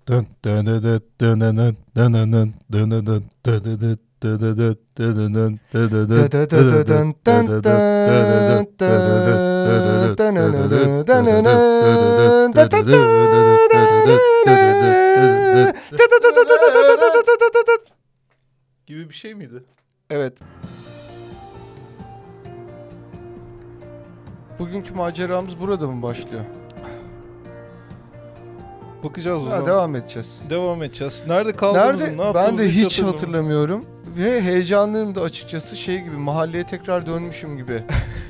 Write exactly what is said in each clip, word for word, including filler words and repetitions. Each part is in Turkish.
gibi bir şey miydi? Evet. Bugünkü maceramız burada mı başlıyor? Bakacağız o Ha, zaman. devam edeceğiz. Devam edeceğiz. Nerede kaldığımızı, Nerede? ne yaptığımızı Ben de hiç hatırlamıyorum. hatırlamıyorum. Ve heyecanlıyım da açıkçası, şey gibi, mahalleye tekrar dönmüşüm gibi.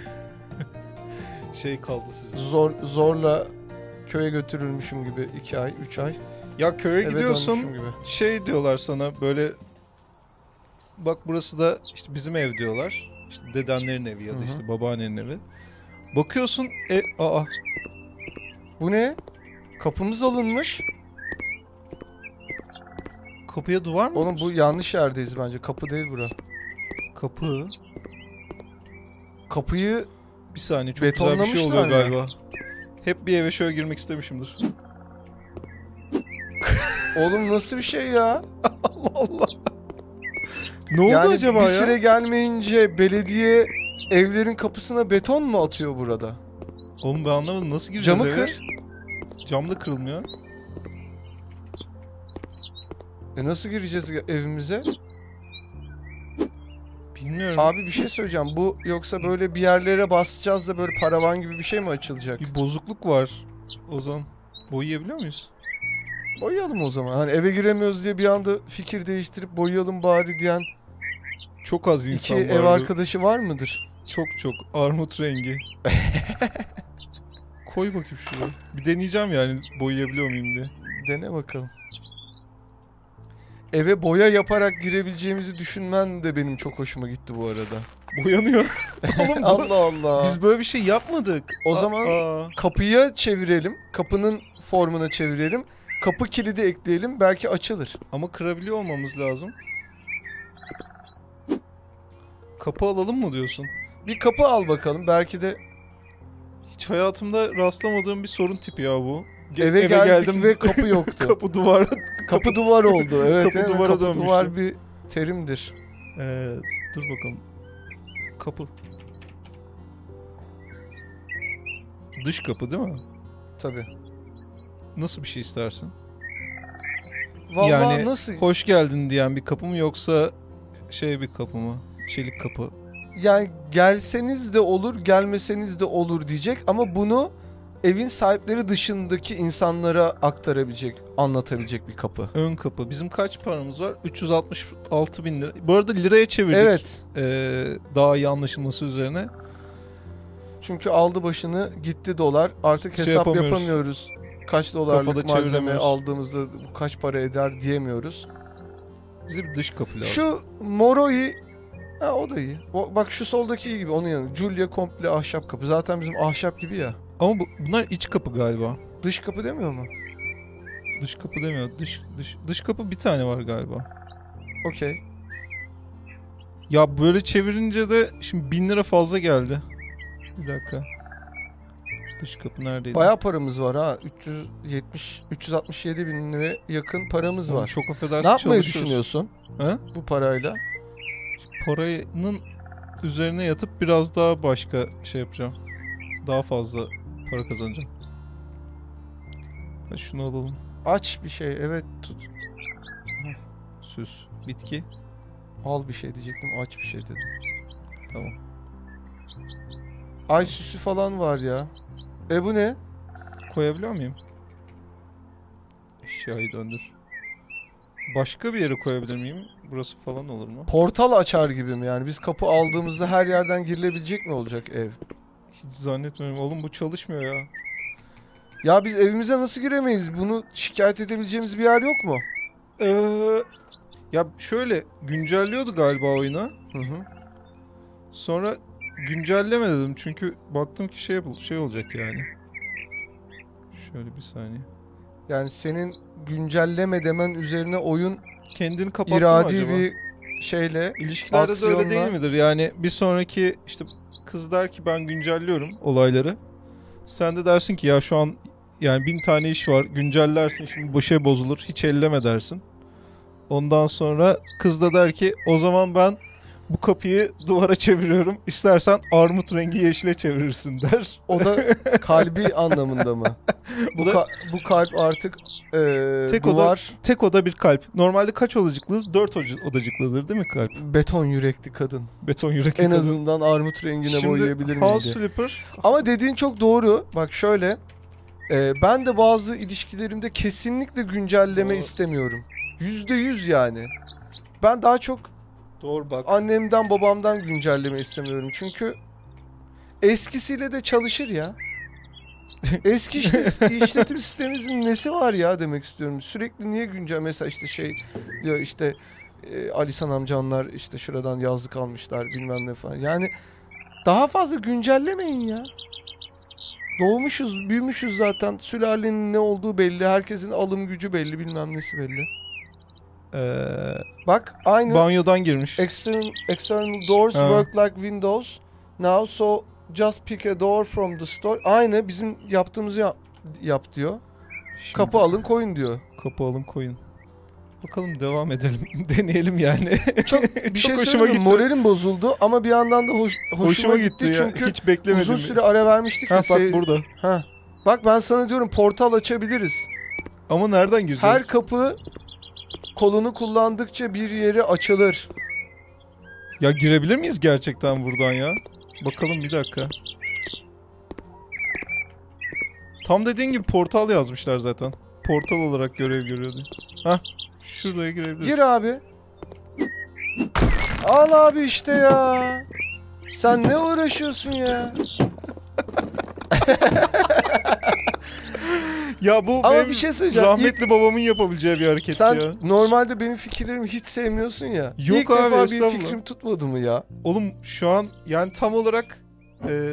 Şey kaldı sizin. Zor zorla köye götürülmüşüm gibi, iki ay, üç ay. Ya köye Eve gidiyorsun, dönmüşüm gibi. şey diyorlar sana böyle, bak burası da işte bizim ev diyorlar. İşte dedenlerin evi ya da Hı hı. işte babaannenin evi. Bakıyorsun, e, aa Bu ne? Kapımız alınmış. kapıya duvar mı? Oğlum bu yanlış yerdeyiz bence. Kapı değil bura. Kapı. Kapıyı Bir saniye, çok güzel bir şey betonlamışlar oluyor mı? galiba. Hep bir eve şöyle girmek istemişimdir. oğlum nasıl bir şey ya? Allah Allah. Ne oldu Yani acaba bir ya? süre gelmeyince belediye evlerin kapısına beton mu atıyor burada? Oğlum ben anlamadım, nasıl gireceğiz Camı eve? kır. Cam da kırılmıyor. E nasıl gireceğiz evimize? Bilmiyorum. Abi bir şey söyleyeceğim. Bu yoksa böyle bir yerlere basacağız da böyle paravan gibi bir şey mi açılacak? Bir bozukluk var. O zaman boyayabiliyor muyuz? Boyayalım o zaman. Hani eve giremiyoruz diye bir anda fikir değiştirip boyayalım bari diyen Çok az iki insan ev vardı. arkadaşı var mıdır? Çok çok. Armut rengi. Koy bakayım şuraya. Bir deneyeceğim yani boyayabiliyor muyum diye. Dene bakalım. Eve boya yaparak girebileceğimizi düşünmen de benim çok hoşuma gitti bu arada. Boyanıyor. Oğlum bu- Allah Allah. biz böyle bir şey yapmadık. O Aa, zaman aa. kapıya çevirelim. Kapının formuna çevirelim. Kapı kilidi ekleyelim. Belki açılır. Ama kırabiliyor olmamız lazım. Kapı alalım mı diyorsun? Bir kapı al bakalım. Belki de Hiç hayatımda rastlamadığım bir sorun tipi ya bu. Ge- eve, geldik ve kapı yoktu. kapı duvara. Kapı duvar oldu. Evet. Kapı değil mi? duvara Kapı dönmüştü. duvar bir terimdir. Ee, dur bakalım. Kapı. Dış kapı değil mi? Tabii. Nasıl bir şey istersin? Vallahi Yani nasıl? hoş geldin diyen bir kapı mı, yoksa şey bir kapı mı? Çelik kapı. Yani gelseniz de olur, gelmeseniz de olur diyecek ama bunu evin sahipleri dışındaki insanlara aktarabilecek, anlatabilecek bir kapı. Ön kapı. Bizim kaç paramız var? üç yüz altmış altı bin lira. Bu arada liraya çevirdik. Evet. Ee, daha iyi anlaşılması üzerine. Çünkü aldı başını gitti dolar. Artık Şey hesap yapamıyoruz. yapamıyoruz. Kaç dolarlık Kafada malzeme çeviremiyoruz. aldığımızda bu kaç para eder diyemiyoruz. Bize bir dış kapı lazım. Şu Moro'yu, ha o da iyi. O, bak şu soldaki iyi gibi, onun yanı. Julia komple ahşap kapı. Zaten bizim ahşap gibi ya. Ama bu, bunlar iç kapı galiba. Dış kapı demiyor mu? Dış kapı demiyor. Dış dış dış kapı bir tane var galiba. Okey. Ya böyle çevirince de şimdi bin lira fazla geldi. Bir dakika. Dış kapı neredeydi? Bayağı paramız var ha. üç yüz yetmiş üç yüz altmış yedi bin lira yakın paramız Oğlum var. çok affedersin, Ne yapmayı çalışıyoruz. düşünüyorsun Ha? bu parayla? Paranın üzerine yatıp biraz daha başka şey yapacağım. Daha fazla para kazanacağım. Hadi şunu alalım. Aç bir şey, evet, tut. Süs. Bitki. Al bir şey diyecektim, aç bir şey dedim. Tamam. Ay süsü falan var ya. E bu ne? Koyabiliyor muyum? Eşyayı döndür. Başka bir yere koyabilir miyim? Burası falan olur mu? Portal açar gibi mi yani? Biz kapı aldığımızda her yerden girilebilecek mi olacak ev? Hiç zannetmiyorum. Oğlum bu çalışmıyor ya. Ya biz evimize nasıl giremeyiz? Bunu şikayet edebileceğimiz bir yer yok mu? Ee, ya şöyle güncelliyordu galiba oyunu. Hı hı. Sonra güncelleme dedim çünkü baktım ki şey şey olacak yani. Şöyle bir saniye. Yani senin güncelleme demen üzerine oyun Kendini kapattı mı iradi acaba? bir şeyle, İlişkilerde de öyle aksiyonla- değil midir? Yani bir sonraki işte kız der ki ben güncelliyorum olayları. Sen de dersin ki ya şu an Yani bin tane iş var. Güncellersin, şimdi bir şey bozulur. Hiç elleme dersin. Ondan sonra kız da der ki o zaman ben bu kapıyı duvara çeviriyorum. İstersen armut rengi yeşile çevirirsin der. O da kalbi anlamında mı? Bu, Bu da- ka- bu kalp artık eee, Tek oda- duvar Tek oda bir kalp. Normalde kaç odacıklı? Dört oda- odacıklıdır değil mi kalp? beton yürekli kadın. Beton yürekli En kadın. azından armut rengine Şimdi boyayabilir House miydi? Flipper. Ama dediğin çok doğru. Bak şöyle. eee, ben de bazı ilişkilerimde kesinlikle güncelleme Doğru. istemiyorum. Yüzde yüz yani. Ben daha çok Doğru bak. annemden babamdan güncelleme istemiyorum. Çünkü eskisiyle de çalışır ya. Eski işte işletim sistemimizin nesi var ya demek istiyorum. Sürekli niye güncel, mesela işte şey diyor işte e, Ali San amcanlar işte şuradan yazlık almışlar bilmem ne falan. Yani daha fazla güncellemeyin ya. Doğmuşuz, büyümüşüz zaten. Sülalenin ne olduğu belli. Herkesin alım gücü belli, bilmem nesi belli. Ee, Bak aynı banyodan girmiş. external, external doors Ha. work like windows. Now so just pick a door from the store. Aynı bizim yaptığımızı yap, yap diyor. Şimdi Kapı alın koyun diyor. kapı alın koyun. Bakalım devam edelim. Deneyelim yani. Çok bir şey hoşuma söyleyeyim mi? gitti. Moralim bozuldu ama bir yandan da hoş, hoşuma, Hoşuma gitti, gitti ya. çünkü Hiç beklemedim. uzun süre ara vermiştik Ha ya. bak seyir- burada. Ha. Bak ben sana diyorum portal açabiliriz. Ama nereden gireceğiz? Her kapı kolunu kullandıkça bir yeri açılır. Ya girebilir miyiz gerçekten buradan ya? Bakalım bir dakika. Tam dediğin gibi portal yazmışlar zaten. Portal olarak görev görüyordu. Hah. Şuraya girebiliriz. Gir abi. Al abi işte ya. Sen ne uğraşıyorsun ya? Ya bu Ama benim bir şey söyleyeceğim. rahmetli babamın yapabileceği bir hareket Sen ya. normalde benim fikirlerimi hiç sevmiyorsun ya. Yok İlk abi, defa bir estağfurullah. fikrim tutmadı mı ya? Oğlum şu an yani tam olarak e,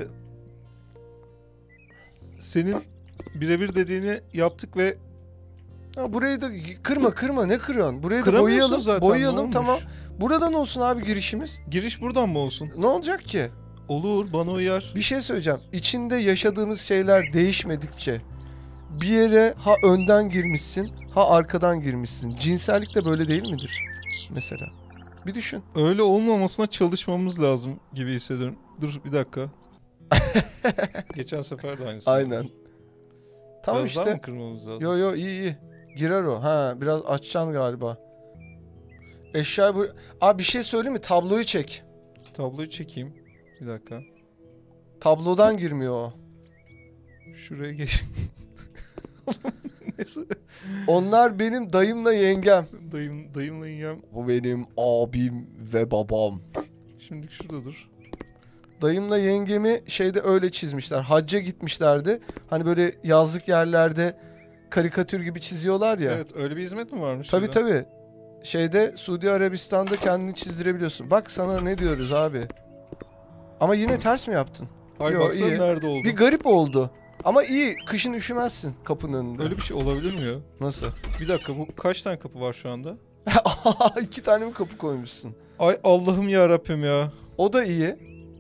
senin birebir dediğini yaptık ve Ha, burayı da kırma kırma, ne kırıyorsun? Burayı da kıramıyorsun boyayalım. zaten. boyayalım ne olmuş? tamam. Buradan olsun abi girişimiz. Giriş buradan mı olsun? Ne olacak ki? Olur, bana uyar. Bir şey söyleyeceğim. İçinde yaşadığımız şeyler değişmedikçe bir yere ha önden girmişsin ha arkadan girmişsin. Cinsellik de böyle değil midir? Mesela. Bir düşün. Öyle olmamasına çalışmamız lazım gibi hissediyorum. Dur bir dakika. Geçen sefer de aynısı. Aynen. Tamam Biraz daha işte. mı kırmamız lazım? Yo yo iyi iyi. Girer o. Ha biraz açacaksın galiba. Eşya bu. Abi bir şey söyleyeyim mi? Tabloyu çek. Tabloyu çekeyim. Bir dakika. Tablodan girmiyor o. Şuraya geç. Neyse. Onlar benim dayımla yengem. Dayım, dayımla yengem. Bu benim abim ve babam. Şimdi şurada dur. Dayımla yengemi şeyde öyle çizmişler. Hacca gitmişlerdi. Hani böyle yazlık yerlerde karikatür gibi çiziyorlar ya. Evet, öyle bir hizmet mi varmış? Tabii burada? tabii. Şeyde Suudi Arabistan'da kendini çizdirebiliyorsun. Bak sana ne diyoruz abi. Ama yine ters mi yaptın? Hayır, Yo, baksana iyi. nerede oldu. Bir garip oldu. Ama iyi. Kışın üşümezsin kapının önünde. Öyle bir şey olabilir mi ya? Nasıl? Bir dakika, bu kaç tane kapı var şu anda? İki tane mi kapı koymuşsun? Ay Allah'ım ya Rabbim ya. O da iyi.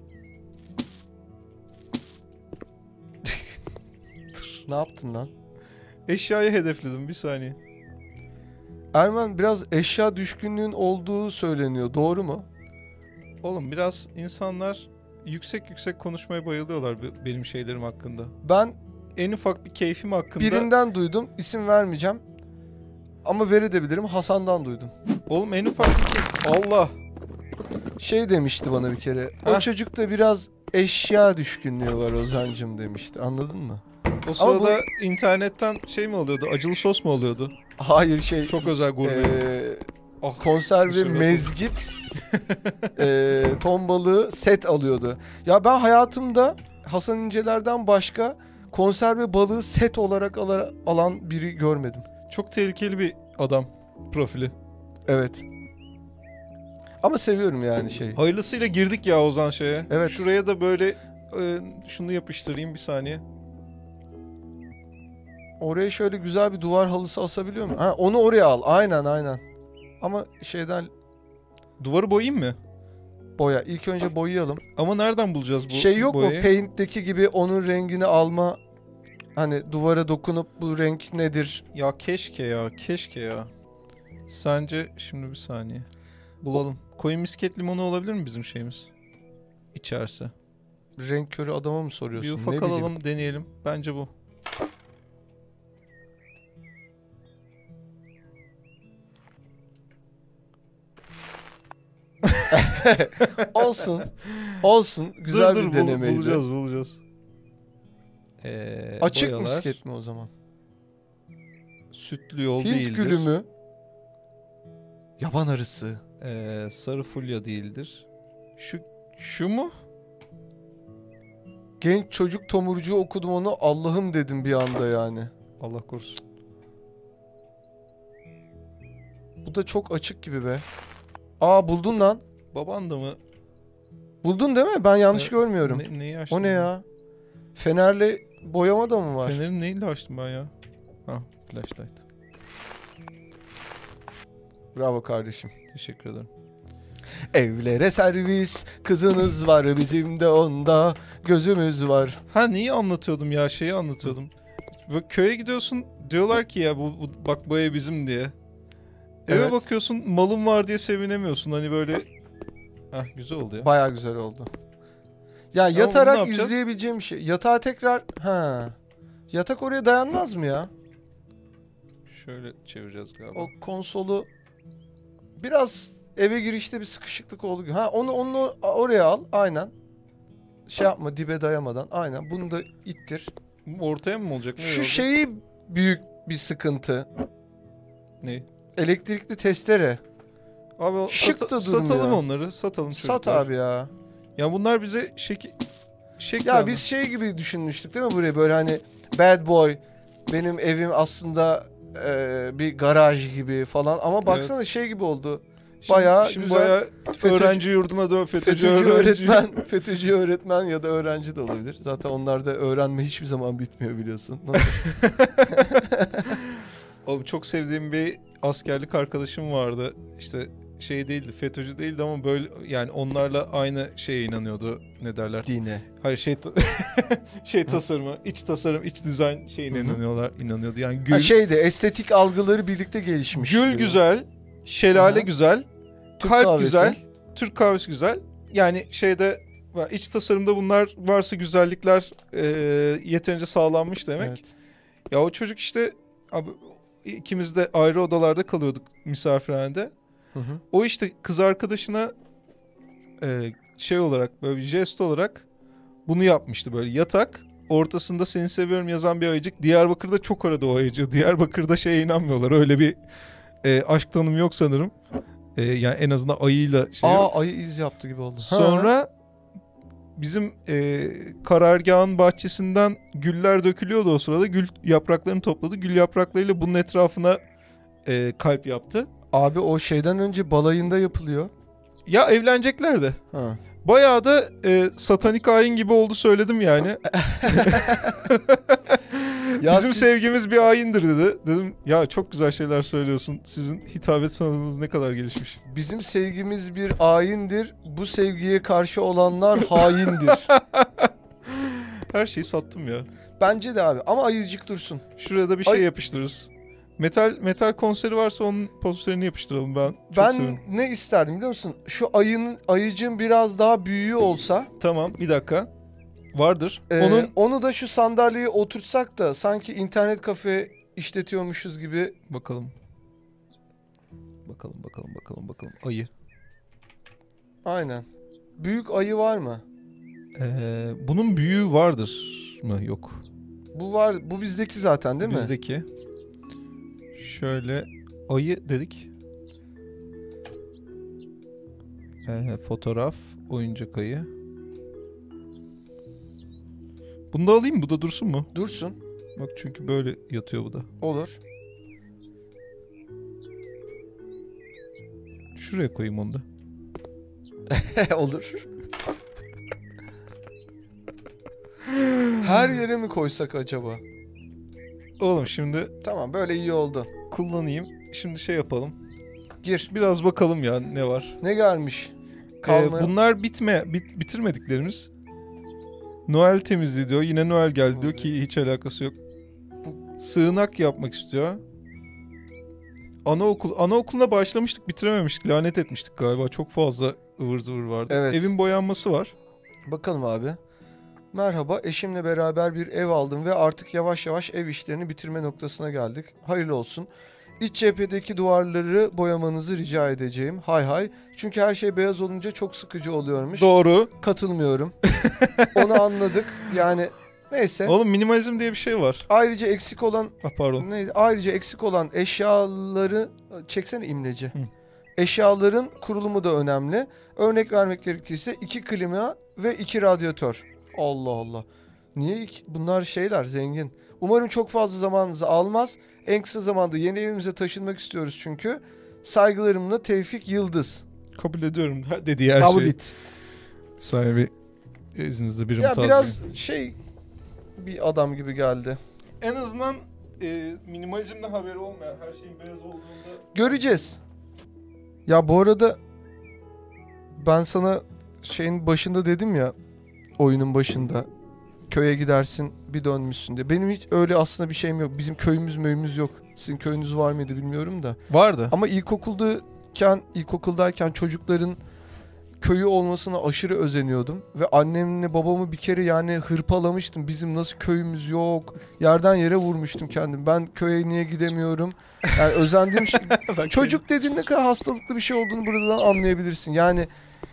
Ne yaptın lan? Eşyayı hedefledim, bir saniye. Erman, biraz eşya düşkünlüğün olduğu söyleniyor. Doğru mu? Oğlum biraz insanlar yüksek yüksek konuşmaya bayılıyorlar be- benim şeylerim hakkında. Ben En ufak bir keyfim hakkında. birinden duydum. İsim vermeyeceğim. Ama verebilirim. Hasan'dan duydum. Oğlum en ufak bir key... Allah. Şey demişti bana bir kere. O Heh. çocukta biraz eşya düşkünlüğü var Ozan'cım demişti. Anladın mı? O sırada internetten şey mi oluyordu? Acılı sos mu oluyordu? Hayır şey. Çok özel gurme. eee, Ah, konserve dışarı mezgit eee, ton balığı set alıyordu. Ya ben hayatımda Hasan İnceler'den başka konserve balığı set olarak ala- alan biri görmedim. Çok tehlikeli bir adam profili. Evet. Ama seviyorum yani şey. Hayırlısıyla girdik ya Ozan şeye. Evet. Şuraya da böyle e, şunu yapıştırayım bir saniye. Oraya şöyle güzel bir duvar halısı asabiliyor muyum? Ha, onu oraya al. Aynen aynen. Ama şeyden Duvarı boyayayım mı? boya. İlk önce boyayalım. Ama nereden bulacağız bu Şey yok mu? boyayı? Paint'teki gibi onun rengini alma. Hani duvara dokunup bu renk nedir? Ya keşke ya, keşke ya. Sence şimdi bir saniye. Bulalım. Koyun misket limonu olabilir mi bizim şeyimiz? İçerse. Renk körü adama mı soruyorsun? Bir Ne ufak bileyim. alalım, deneyelim. Bence bu. Olsun. Olsun. Güzel Dur, bir dur, bul- denemeydi. bulacağız, bulacağız. Ee, Açık boyalar. misket mi o zaman? Sütlü yol Hint değildir. gülü mü? Yaban arısı. Ee, sarı fulya değildir. Şu şu mu? Genç çocuk tomurcuğu okudum onu. Allah'ım dedim bir anda yani. Allah korusun. Bu da çok açık gibi be. Aa buldun lan. Baban da mı? Buldun değil mi? Ben yanlış Evet. görmüyorum. Ne, neyi açtın? O ne ya? Fenerle boyama da mı var? Fenerin neyle açtım ben ya? Ha, flashlight. Bravo kardeşim. Teşekkür ederim. Evlere servis, kızınız var bizim de onda gözümüz var. Ha, neyi anlatıyordum ya? Şeyi anlatıyordum. Böyle köye gidiyorsun, diyorlar ki ya bu, bu bak bu ev bizim diye. Eve Evet. bakıyorsun, malın var diye sevinemiyorsun. Hani böyle. Hah, güzel oldu ya. Baya güzel oldu. Ya bunu ne yatarak yapacağız? izleyebileceğim bir şey. Yatağa tekrar ha. Yatak oraya dayanmaz mı ya? Şöyle çevireceğiz galiba. O konsolu biraz eve girişte bir sıkışıklık oldu. Ha onu onu oraya al aynen. Şey yapma dibe dayamadan. Aynen bunu da ittir. Bu ortaya mı olacak? Ne Şu olacak? şeyi büyük bir sıkıntı. Ne? Elektrikli testere. Abi o Şık sata- da durmuyor. satalım onları. Satalım çocuklar. Sat abi ya. Ya bunlar bize şekil... Şekil Ya aldı. biz şey gibi düşünmüştük değil mi buraya böyle hani bad boy benim evim aslında e, bir garaj gibi falan ama baksana şey gibi oldu. Şimdi- bayağı şimdi güzel bayağı FETÖ'cü- öğrenci yurduna dön, FETÖ'cü, FETÖ'cü öğrenci. öğretmen, FETÖ'cü öğretmen ya da öğrenci de olabilir. Zaten onlarda öğrenme hiçbir zaman bitmiyor biliyorsun. Nasıl? Oğlum çok sevdiğim bir askerlik arkadaşım vardı. İşte şey değildi, FETÖ'cü değildi ama böyle yani onlarla aynı şeye inanıyordu. Ne derler? Dine. Hayır şey ta- şey tasarımı, iç tasarım, iç dizayn şeyine Hı hı. inanıyorlar, inanıyordu. Yani gül Ha şeyde estetik algıları birlikte gelişmiş. gül diyor. güzel, şelale Aha. güzel, Türk kalp kahvesi. güzel, Türk kahvesi güzel. Yani şeyde iç tasarımda bunlar varsa güzellikler e, yeterince sağlanmış demek. Evet. Ya o çocuk işte abi ikimiz de ayrı odalarda kalıyorduk misafirhanede. Hı hı. O işte kız arkadaşına e, şey olarak böyle bir jest olarak bunu yapmıştı, böyle yatak ortasında seni seviyorum yazan bir ayıcık. Diyarbakır'da çok aradı o ayıcığı. Diyarbakır'da şeye inanmıyorlar. Öyle bir e, aşk tanımı yok sanırım. E, yani en azından ayıyla şey yok. Aa ayı iz yaptı gibi oldu. Ha. Sonra bizim e, karargahın bahçesinden güller dökülüyordu o sırada. Gül yapraklarını topladı. Gül yapraklarıyla bunun etrafına e, kalp yaptı. Abi o şeyden önce balayında yapılıyor. Ya evleneceklerdi. Ha. Bayağı da e, satanik ayin gibi oldu söyledim yani. Ya Bizim siz- sevgimiz bir ayindir dedi. Dedim ya çok güzel şeyler söylüyorsun. Sizin hitabet sanatınız ne kadar gelişmiş. Bizim sevgimiz bir ayindir. Bu sevgiye karşı olanlar haindir. Her şeyi sattım ya. Bence de abi ama ayıcık dursun. Şuraya da bir şey Ay- yapıştırırız. Metal metal konseri varsa onun posterini yapıştıralım, ben çok Ben severim. ne isterdim biliyor musun? Şu ayının ayıcığın biraz daha büyüğü olsa. Tamam bir dakika. Vardır. e, Onun onu da şu sandalyeye oturtsak da sanki internet kafe işletiyormuşuz gibi. bakalım. Bakalım bakalım bakalım bakalım. Ayı. Aynen. Büyük ayı var mı? Ee, bunun büyüğü vardır mı? Yok. Bu var. Bu bizdeki zaten değil mi? Bizdeki. Şöyle ayı dedik. Ee, fotoğraf, oyuncak ayı. Bunu da alayım mı? Bu da dursun mu? Dursun. Bak çünkü böyle yatıyor bu da. Olur. Şuraya koyayım onu da. Olur. Her yere mi koysak acaba? Oğlum şimdi Tamam böyle iyi oldu. kullanayım. Şimdi şey yapalım. Gir. Biraz bakalım ya ne var. Ne gelmiş? Ee, Kalma. bunlar bitme bit, bitirmediklerimiz. Noel temizliği diyor. Yine Noel geldi diyor ki hiç alakası yok. Sığınak yapmak istiyor. Anaokul, anaokuluna başlamıştık, bitirememiştik. Lanet etmiştik galiba. Çok fazla ıvır zıvır vardı. Evet. Evin boyanması var. Bakalım abi. Merhaba, eşimle beraber bir ev aldım ve artık yavaş yavaş ev işlerini bitirme noktasına geldik. Hayırlı olsun. İç cephedeki duvarları boyamanızı rica edeceğim. Hay hay. Çünkü her şey beyaz olunca çok sıkıcı oluyormuş. Doğru. Katılmıyorum. Onu anladık. Yani neyse. Oğlum minimalizm diye bir şey var. Ayrıca eksik olan Ah pardon. neydi? Ayrıca eksik olan eşyaları çeksene imleci. Hı. Eşyaların kurulumu da önemli. Örnek vermek gerekirse iki klima ve iki radyatör. Allah Allah. Niye iki? Bunlar şeyler zengin. Umarım çok fazla zamanınızı almaz. En kısa zamanda yeni evimize taşınmak istiyoruz çünkü. Saygılarımla Tevfik Yıldız. Kabul ediyorum dediği her Kabul şey. et. Sahibi izninizle birim Ya taziye. biraz şey bir adam gibi geldi. En azından e, minimalizmden haberi olmayan, her şeyin beyaz olduğunda... Göreceğiz. Ya bu arada ben sana şeyin başında dedim ya, oyunun başında köye gidersin bir dönmüşsün diye. Benim hiç öyle aslında bir şeyim yok. Bizim köyümüz möyümüz yok. Sizin köyünüz var mıydı bilmiyorum da. Vardı. Ama ilkokuldayken, ilkokuldayken çocukların köyü olmasına aşırı özeniyordum. Ve annemle babamı bir kere yani hırpalamıştım. Bizim nasıl köyümüz yok. Yerden yere vurmuştum kendim. Ben köye niye gidemiyorum? Yani özendiğim şey... Çocuk dediğin ne kadar hastalıklı bir şey olduğunu buradan anlayabilirsin. Yani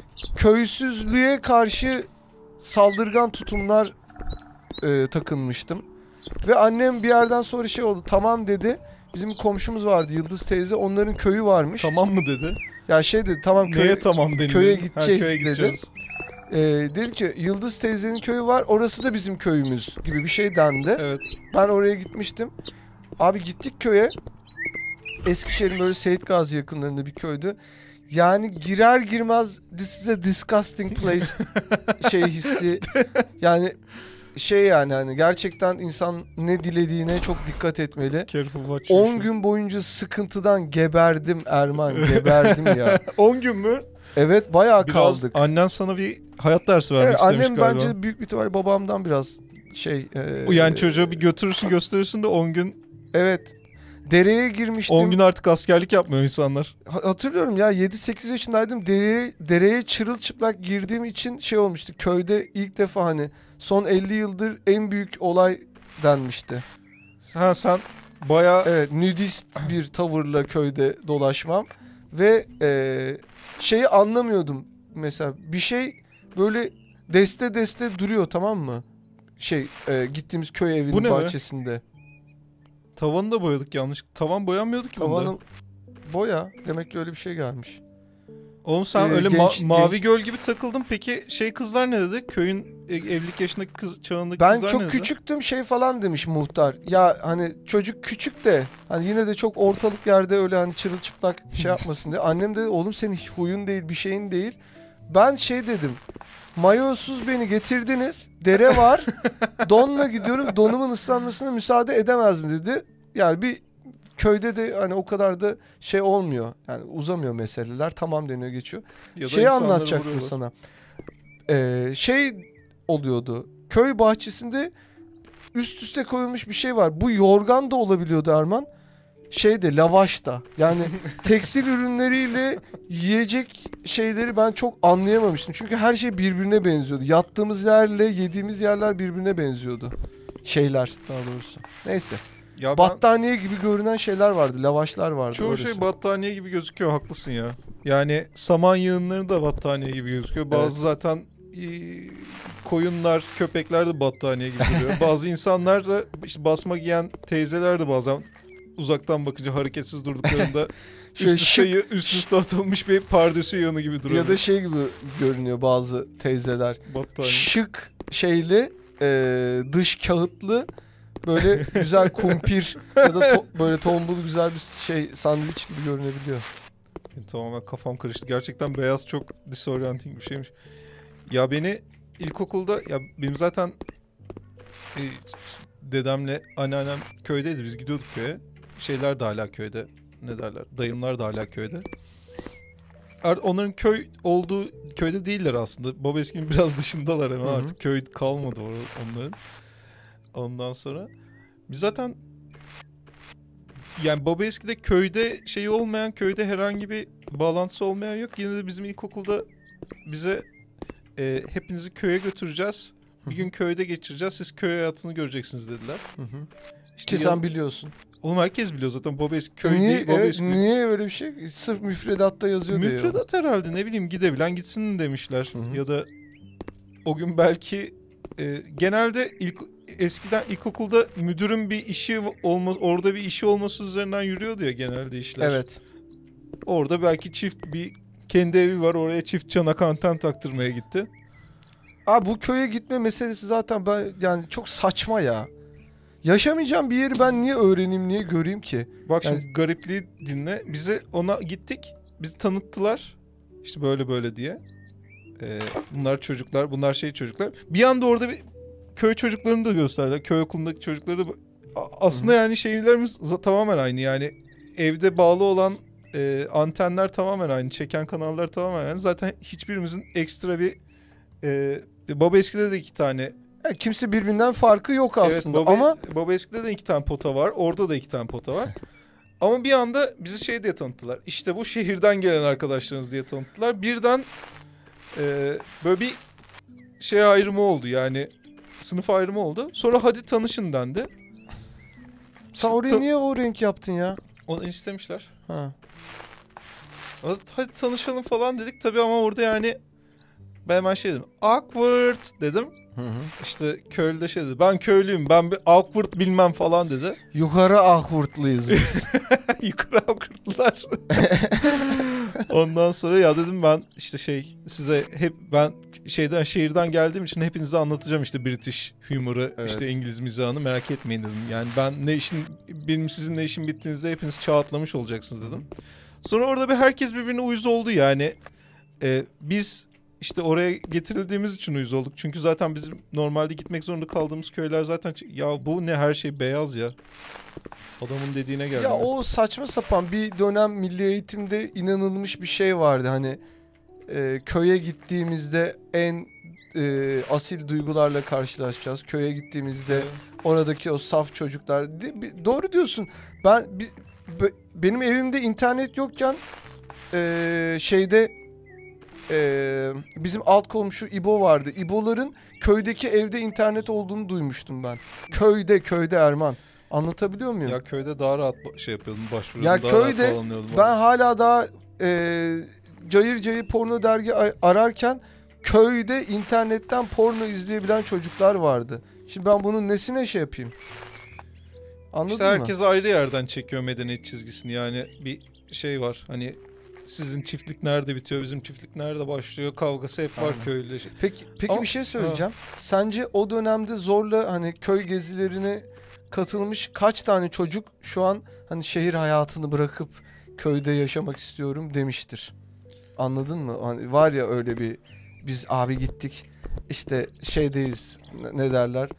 köysüzlüğe karşı saldırgan tutumlar e, takınmıştım. Ve annem bir yerden sonra şey oldu. Tamam dedi. Bizim komşumuz vardı Yıldız teyze. Onların köyü varmış. Tamam mı dedi? Ya şey dedi tamam köye, Neye tamam deniyor? köye Ha, gideceğiz köye dedi. gideceğiz. Ee, dedi ki Yıldız teyzenin köyü var. Orası da bizim köyümüz gibi bir şey dendi. Evet. Ben oraya gitmiştim. Abi gittik köye. Eskişehir'in böyle Seyit Gazi yakınlarında bir köydü. Yani girer girmez this is a disgusting place şey hissi. Yani şey yani hani gerçekten insan ne dilediğine çok dikkat etmeli. Careful watch. on gün boyunca sıkıntıdan geberdim Erman, geberdim ya. on gün mü? Evet bayağı Biraz kaldık. annen sana bir hayat dersi vermek Evet, istemiş annem galiba. bence büyük bir ihtimal babamdan biraz şey. E, Yani çocuğa bir götürürsün gösterirsin de on gün. Evet. Dereye girmiştim. on gün artık askerlik yapmıyor insanlar. Ha- Hatırlıyorum ya yedi sekiz yaşındaydım. Dereye, dereye çırılçıplak girdiğim için şey olmuştu. Köyde ilk defa hani son elli yıldır en büyük olay denmişti. Ha sen bayağı Evet, nudist bir tavırla köyde dolaşmam ve e, şeyi anlamıyordum. Mesela bir şey böyle deste deste duruyor, tamam mı? Şey e, gittiğimiz köy Bu evinin ne be? bahçesinde. tavanı da boyadık yanlış. Tavan boyanmıyordu ki bunda. Tavanın boya, demek ki öyle bir şey gelmiş. Oğlum sen Ee, öyle genç- ma- mavi genç- göl gibi takıldın. Peki şey kızlar ne dedi? Köyün e- evlilik yaşındaki kız çağındaki Ben kızlar ne çok dedi? küçüktüm şey falan demiş muhtar. Ya hani çocuk küçük de hani yine de çok ortalık yerde öyle hani çırılçıplak şey yapmasın diye. Annem dedi oğlum senin hiç huyun değil bir şeyin değil. Ben şey dedim. Mayosuz beni getirdiniz. Dere var. Donla gidiyorum. Donumun ıslanmasına müsaade edemezdim dedi. Yani bir köyde de hani o kadar da şey olmuyor. Yani uzamıyor meseleler. Tamam deniyor geçiyor. Ya da Şeyi insanları anlatacaktım vuruyorlar. sana. Ee, şey oluyordu. Köy bahçesinde üst üste koyulmuş bir şey var. Bu yorgan da olabiliyordu Erman. Şeyde lavaşta. Yani tekstil ürünleriyle yiyecek şeyleri ben çok anlayamamıştım. Çünkü her şey birbirine benziyordu. Yattığımız yerle yediğimiz yerler birbirine benziyordu. Şeyler daha doğrusu. Neyse. Ya ben Battaniye gibi görünen şeyler vardı. Lavaşlar vardı. çoğu orası. şey battaniye gibi gözüküyor, haklısın ya. Yani saman yığınları da battaniye gibi gözüküyor. Bazı Evet. zaten e, koyunlar, köpekler de battaniye gibi duruyor. Bazı insanlar da işte basma giyen teyzeler de bazen uzaktan bakınca hareketsiz durduklarında Şöyle üst üste, şık- yı- üst üste atılmış bir pardesü yığını gibi duruyor. Ya da şey gibi görünüyor bazı teyzeler. battaniye. Şık şeyli, e, dış kağıtlı, böyle güzel kumpir ya da to- böyle tombul güzel bir şey sandviç gibi görünebiliyor. Benim tamamen kafam karıştı. Gerçekten beyaz çok disorienting bir şeymiş. Ya beni ilkokulda, ya benim zaten e, dedemle anneannem köydeydi. Biz gidiyorduk köye. Şeyler de hala köyde. Ne derler? Dayımlar da hala köyde. ar- onların köy olduğu köyde değiller aslında. Babeskin'in biraz dışındalar ama Hı hı. artık köy kalmadı or- onların. Ondan sonra biz zaten yani Babaeski'de köyde şey olmayan, köyde herhangi bir bağlantısı olmayan yok. Yine de bizim ilkokulda bize e, hepinizi köye götüreceğiz. Bir gün köyde geçireceğiz. Siz köy hayatını göreceksiniz dediler. Hı hı. İşte Ki ya- sen biliyorsun. Onu herkes biliyor zaten. Babaeski köy niye, değil. evet, Babaeski. niye öyle bir şey? Sırf müfredatta yazıyor diye. Müfredat herhalde, ne bileyim, gidebilen gitsin demişler. Hı hı. Ya da o gün belki e, genelde ilk eskiden ilkokulda müdürün bir işi olması, orada bir işi olması üzerinden yürüyordu ya genelde işler. Evet. Orada belki çift bir kendi evi var, oraya çift çanak anten taktırmaya gitti. Abi bu köye gitme meselesi zaten ben yani çok saçma ya. Yaşamayacağım bir yeri ben niye öğreneyim, niye göreyim ki? Bak Yani- şimdi garipliği dinle. Bize ona gittik. Bizi tanıttılar. İşte böyle böyle diye. Ee, bunlar çocuklar, bunlar şey çocuklar. Bir anda orada bir köy çocuklarını da gösterdiler. Köy okulundaki çocukları da. A- Aslında yani şeylerimiz za- tamamen aynı. Yani evde bağlı olan e, antenler tamamen aynı. Çeken kanallar tamamen aynı. Zaten hiçbirimizin ekstra bir e, Babaeski'de de iki tane. Yani kimse birbirinden farkı yok aslında Evet, baba, ama Babaeski'de de iki tane pota var. Orada da iki tane pota var. Ama bir anda bizi şey diye tanıttılar. İşte bu şehirden gelen arkadaşlarınız diye tanıttılar. Birden e, böyle bir şey ayrımı oldu, yani sınıf ayrımı oldu. Sonra hadi tanışın dendi. sen oraya Ta- niye o renk yaptın ya? Onu istemişler. Ha. Hadi, hadi tanışalım falan dedik tabii, ama orada yani ben hemen şey dedim. Awkward dedim. Hı hı. İşte köylü de şey dedi. Ben köylüyüm, ben bir awkward bilmem falan dedi. Yukarı Ahurtluyuz biz. Yukarı awkward'lar. Ondan sonra ya dedim, ben işte şey size hep ben şeyden şehirden geldiğim için hepinize anlatacağım işte British humor'ı, Evet. işte İngiliz mizahını, merak etmeyin dedim. Yani ben ne işin benim sizinle işim bittiğinizde hepiniz çağ atlamış olacaksınız dedim. Sonra orada bir herkes birbirine uyuz oldu yani. Ee, biz işte oraya getirildiğimiz için uyuz olduk. Çünkü zaten bizim normalde gitmek zorunda kaldığımız köyler zaten ya bu ne, her şey beyaz ya. Adamın dediğine geldi. Ya o saçma sapan bir dönem milli eğitimde inanılmış bir şey vardı. Hani e, köye gittiğimizde en e, asil duygularla karşılaşacağız. Köye gittiğimizde Evet. oradaki o saf çocuklar. Di- bi- doğru diyorsun. Ben bi- be- benim evimde internet yokken e, şeyde e, bizim alt komşu İbo vardı. İbo'ların köydeki evde internet olduğunu duymuştum ben. Köyde köyde Erman. Anlatabiliyor muyum? Ya köyde daha rahat ba- şey yapıyordum, başvuruyordum. Ya daha köyde rahat bağlanıyordum. Ben hala daha e, cayır cayır porno dergi a- ararken köyde internetten porno izleyebilen çocuklar vardı. Şimdi ben bunun nesine şey yapayım? Anladın İşte mı? herkes ayrı yerden çekiyor medeniyet çizgisini. Yani bir şey var. Hani sizin çiftlik nerede bitiyor, bizim çiftlik nerede başlıyor kavgası hep var Aynen. köylü. Peki peki Ama- bir şey söyleyeceğim. Sence o dönemde zorla hani köy gezilerine katılmış kaç tane çocuk şu an hani şehir hayatını bırakıp köyde yaşamak istiyorum demiştir? Anladın mı? Hani var ya öyle bir biz abi gittik işte şeydeyiz ne- ne derler?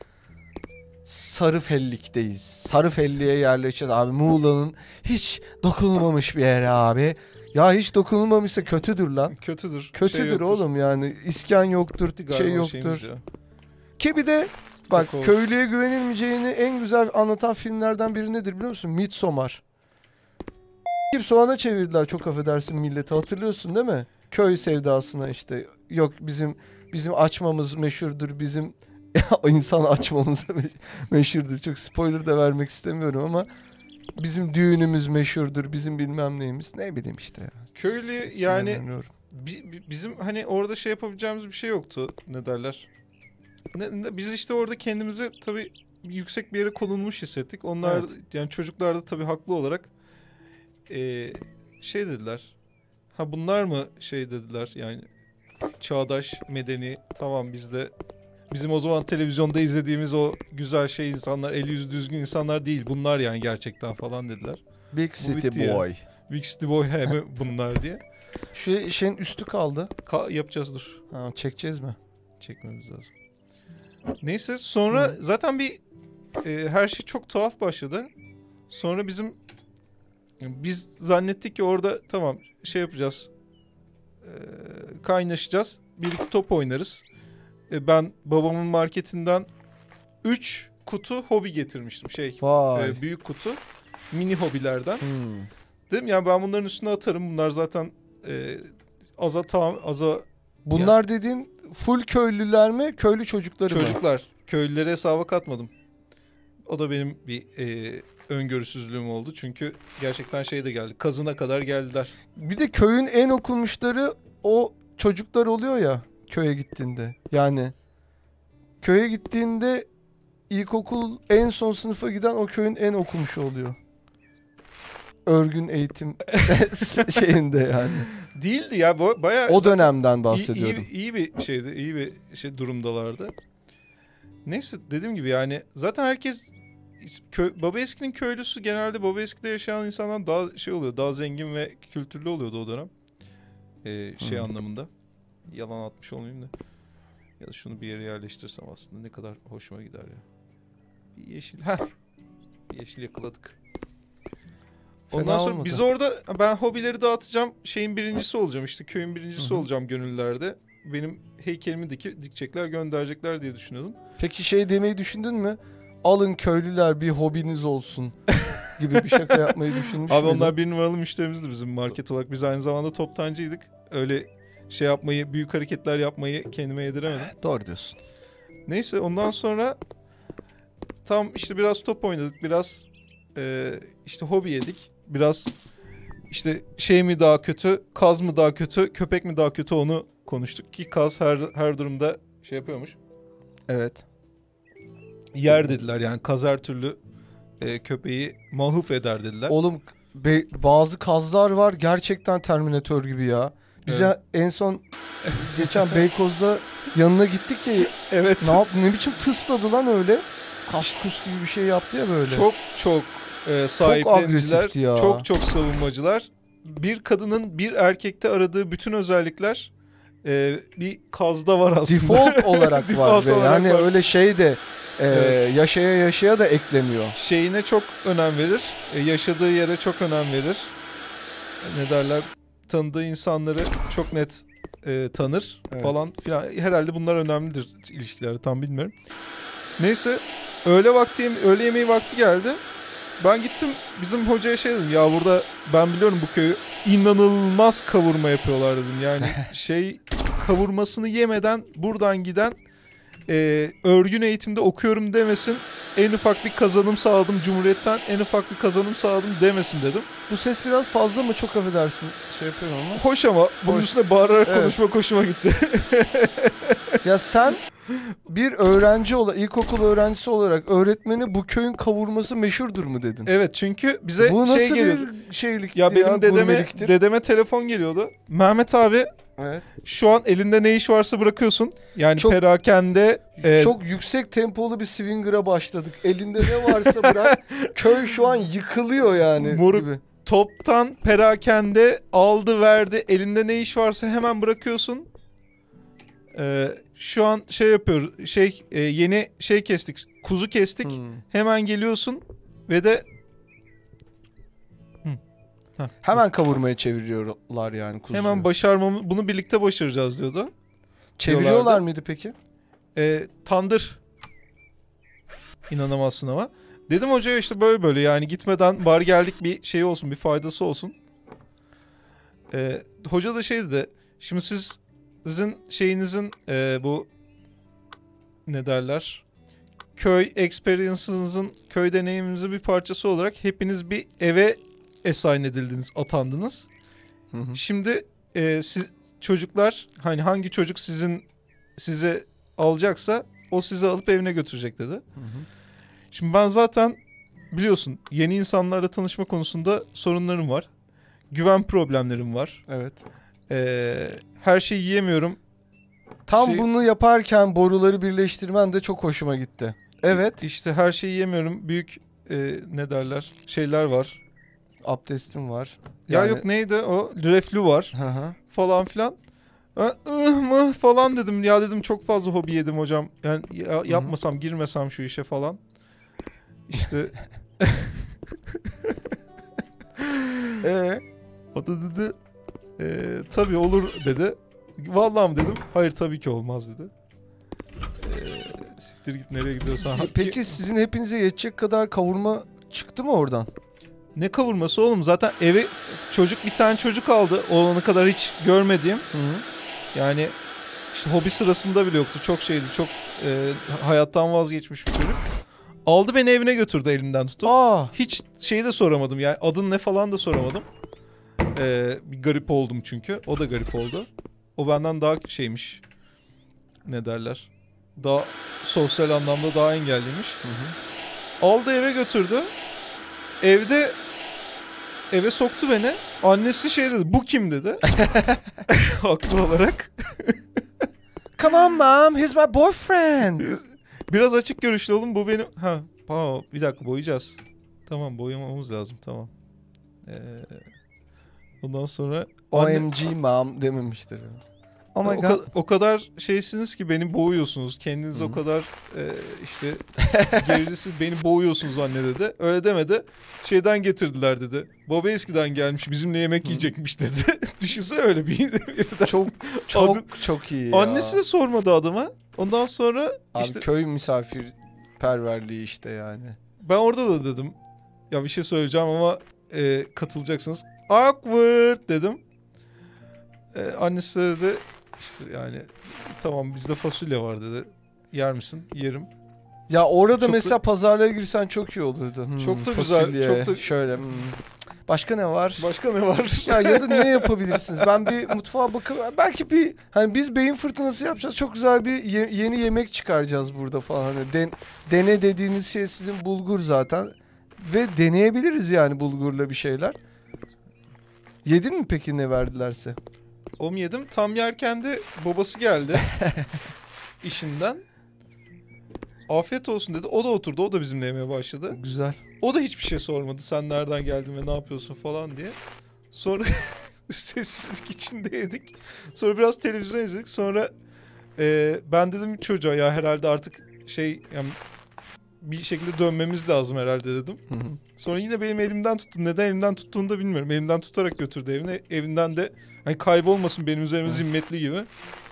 Sarıfellik'teyiz. Sarıfellik'e yerleşeceğiz abi. Muğla'nın hiç dokunulmamış bir yere abi. Ya hiç dokunulmamışsa kötüdür lan. Kötüdür. Kötüdür şey yoktur. oğlum yani. İskan yoktur, Galiba şey şeyimiz yoktur. ya. Ki bir de bak Kakao. köylüye güvenilmeyeceğini en güzel anlatan filmlerden biri nedir biliyor musun? Midsommar. Gibi soğana çevirdiler çok affedersin milleti, hatırlıyorsun değil mi? Köy sevdasına işte. Yok bizim bizim açmamız meşhurdur, bizim insan açmamız da me- meşhurdur. Çok spoiler da vermek istemiyorum ama bizim düğünümüz meşhurdur, bizim bilmem neyimiz. Ne bileyim işte ya. Köylü yani Sinirleniyorum. bi- bi- bizim hani orada şey yapabileceğimiz bir şey yoktu. Ne derler? Ne, ne- biz işte orada kendimizi tabii yüksek bir yere konulmuş hissettik. Onlar Evet. yani çocuklar da tabii haklı olarak eee, şey dediler. Ha bunlar mı şey dediler yani çağdaş, medeni, tamam biz de bizim o zaman televizyonda izlediğimiz o güzel şey insanlar, eli yüzü düzgün insanlar değil bunlar yani gerçekten falan dediler. Big bitti City ya. Boy. Big City Boy he mi bunlar diye. Şu şeyin üstü kaldı. Ka- yapacağız dur. Ha, çekeceğiz mi? Çekmemiz lazım. Neyse sonra Hı. zaten bir e, her şey çok tuhaf başladı. Sonra bizim biz zannettik ki orada tamam şey yapacağız. e, kaynaşacağız. Bir iki top oynarız. E, ben babamın marketinden üç kutu hobi getirmiştim. Şey Vay. e, büyük kutu. Mini hobilerden. Hmm. Değil mi? Yani ben bunların üstüne atarım. Bunlar zaten e, aza tam aza Bunlar dediğin full köylüler mi? Köylü çocukları mı? çocuklar. Köylüleri hesaba katmadım. O da benim bir e, öngörüsüzlüğüm oldu. Çünkü gerçekten şey de geldi. Kazına kadar geldiler. Bir de köyün en okunmuşları o çocuklar oluyor ya köye gittiğinde. Yani köye gittiğinde ilkokul en son sınıfa giden o köyün en okumuşu oluyor. Örgün eğitim şeyinde yani. Değildi ya. Bu bayağı O dönemden iyi, bahsediyorum. iyi, iyi bir şeydi. İyi bir şey durumdalardı. Neyse dediğim gibi yani zaten herkes köy, Baba Eski'nin köylüsü genelde Baba Eski'de yaşayan insanlar daha şey oluyor. Daha zengin ve kültürlü oluyordu o dönem. Ee, şey Hı. anlamında. Yalan atmış olmayayım da. Ya da şunu bir yere yerleştirsem aslında ne kadar hoşuma gider ya. Bir yeşil. Heh. Bir yeşil yakaladık. Fena Ondan sonra olmadı. biz orada ben hobileri dağıtacağım. Şeyin birincisi olacağım işte köyün birincisi Hı hı. olacağım gönüllerde. Benim heykelimi diki, dikecekler gönderecekler diye düşünüyordum. Peki şey demeyi düşündün mü? Alın köylüler bir hobiniz olsun gibi bir şaka yapmayı düşünmüş Abi müydün? onlar bir numaralı müşterimizdi bizim market olarak. Biz aynı zamanda toptancıydık. Öyle şey yapmayı, büyük hareketler yapmayı kendime yediremedim. Doğru diyorsun. Neyse ondan sonra tam işte biraz top oynadık. Biraz e, işte hobi yedik. Biraz işte şey mi daha kötü, kaz mı daha kötü, köpek mi daha kötü onu konuştuk. Ki kaz her her durumda şey yapıyormuş. Evet. Yer dediler yani kaz her türlü e, köpeği mahuf eder dediler. Oğlum be- bazı kazlar var gerçekten Terminator gibi ya. Bize Evet. en son geçen Beykoz'da yanına gittik ya Evet. ne yap ne biçim tısladı lan öyle. Kas kus gibi bir şey yaptı ya böyle. Çok çok e, sahipleniciler, agresifti ya. çok çok savunmacılar. Bir kadının bir erkekte aradığı bütün özellikler e, bir kazda var aslında. Default olarak var Default ve olarak yani var. öyle şey de e, Evet. yaşaya yaşaya da eklemiyor. Şeyine çok önem verir. E, yaşadığı yere çok önem verir. E, ne derler? Tanıdığı insanları çok net e, tanır Evet. falan filan. Herhalde bunlar önemlidir ilişkilerde tam bilmiyorum. Neyse öğle vakti öğle yemeği vakti geldi. Ben gittim bizim hocaya şey dedim ya burada ben biliyorum bu köyü inanılmaz kavurma yapıyorlar dedim. Yani şey kavurmasını yemeden buradan giden e, örgün eğitimde okuyorum demesin. En ufak bir kazanım sağladım Cumhuriyet'ten en ufak bir kazanım sağladım demesin dedim. Bu ses biraz fazla mı çok affedersin şey yapıyorum ama. Hoş ama bunun Hoş. üstüne bağırarak Evet. konuşmak hoşuma gitti. Ya sen bir öğrenci olarak ilkokul öğrencisi olarak öğretmeni bu köyün kavurması meşhurdur mu dedin? Evet çünkü bize Bu nasıl şey geliyordu. bir şeylikti Ya ya, benim dedeme gurmeliktir? dedeme telefon geliyordu. Mehmet abi Evet. şu an elinde ne iş varsa bırakıyorsun. Yani Çok- perakende e, Çok yüksek tempolu bir swinger'a başladık. Elinde ne varsa bırak. Köy şu an yıkılıyor yani Moruk. gibi. toptan perakende aldı verdi. Elinde ne iş varsa hemen bırakıyorsun. E, şu an şey yapıyor. Şey e, yeni şey kestik. Kuzu kestik. Hmm. Hemen geliyorsun ve de Hemen kavurmaya çeviriyorlar yani kuzuyu. hemen başarmamı bunu birlikte başaracağız diyordu. Çeviriyorlar diyorlardı. mıydı peki? E, tandır. İnanamazsın ama. Dedim hocaya işte böyle böyle yani gitmeden bari geldik bir şey olsun bir faydası olsun. E, hoca da şey dedi. Şimdi siz sizin şeyinizin e, bu ne derler? Köy experience'ınızın köy deneyiminizin bir parçası olarak hepiniz bir eve assign edildiniz, atandınız. Hı hı. Şimdi e, siz çocuklar hani hangi çocuk sizin size alacaksa o sizi alıp evine götürecek dedi. Hı hı. Şimdi ben zaten biliyorsun yeni insanlarla tanışma konusunda sorunlarım var. Güven problemlerim var. Evet. Ee, her şeyi yiyemiyorum. Tam Şey- bunu yaparken boruları birleştirmen de çok hoşuma gitti. Evet. İşte her şeyi yiyemiyorum. Büyük e, ne derler şeyler var. Abdestim var. Ya Yani- yok neydi o? Reflü var Hı hı. falan filan. Ben, ıh mı falan dedim. Ya dedim çok fazla hobi yedim hocam. Yani ya- yapmasam girmesem şu işe falan. İşte Ee, o da dedi Ee, tabii olur dedi. Vallahi mı dedim. Hayır tabii ki olmaz dedi. Ee, siktir git nereye gidiyorsan. E, Peki sizin hepinize yetecek kadar kavurma çıktı mı oradan? Ne kavurması oğlum? Zaten eve çocuk bir tane çocuk aldı. O ana kadar hiç görmediğim. Hı-hı. Yani işte hobi sırasında bile yoktu. Çok şeydi. Çok e, hayattan vazgeçmiş bir çocuk. Aldı beni evine götürdü elimden tutup. Aa. Hiç şeyi de soramadım. Yani adın ne falan da soramadım. Ee, bir garip oldum çünkü. O da garip oldu. O benden daha şeymiş. Ne derler? Daha sosyal anlamda daha engelliymiş. Hı hı. Aldı eve götürdü. Evde eve soktu beni. Annesi şey dedi. Bu kim dedi. Haklı olarak. Come on mom, he's my boyfriend. Biraz açık görüşlü oğlum. Bu benim... Ha, ha bir dakika boyayacağız. Tamam boyamamız lazım. Tamam. Ee, ondan sonra... O anne- M G mom dememiştir. Oh my o, god. ka- o kadar şeysiniz ki beni boğuyorsunuz. Kendiniz Hı-hı. o kadar e, işte gerisi beni boğuyorsunuz anne dedi. Öyle demedi. Şeyden getirdiler dedi. Baba eskiden gelmiş bizimle yemek Hı-hı. yiyecekmiş dedi. Düşünsene öyle bir birden. Çok çok Adı- çok iyi ya. Annesi de sormadı adıma. Ondan sonra Abi işte köy misafirperverliği işte yani. ben orada da dedim. Ya bir şey söyleyeceğim ama e, katılacaksınız. Awkward dedim. E, annesi de dedi işte yani tamam bizde fasulye var dedi. Yer misin? Yerim. Ya orada Çok da- mesela pazarlığa girsen çok iyi olurdu. Hmm, Çok da güzel, fasulye, çok da- şöyle. hmm. Başka ne var? Başka ne var? Ya ya da ne yapabilirsiniz? Ben bir mutfağa bakıp belki bir hani biz beyin fırtınası yapacağız. Çok güzel bir ye- yeni yemek çıkaracağız burada falan. Hani den- dene dediğiniz şey sizin bulgur zaten ve deneyebiliriz yani bulgurla bir şeyler. Yedin mi peki ne verdilerse? Om yedim. Tam yerken de babası geldi. işinden. Afiyet olsun dedi. O da oturdu. O da bizimle yemeye başladı. Güzel. O da hiçbir şey sormadı. Sen nereden geldin ve ne yapıyorsun falan diye. Sonra sessizlik içinde yedik. Sonra biraz televizyon izledik. Sonra e, ben dedim çocuğa ya herhalde artık şey yani bir şekilde dönmemiz lazım herhalde dedim. Hı hı. Sonra yine benim elimden tuttu. Neden elimden tuttuğunu da bilmiyorum. Elimden tutarak götürdü evine. Evinden de hani kaybolmasın benim üzerime zimmetli gibi.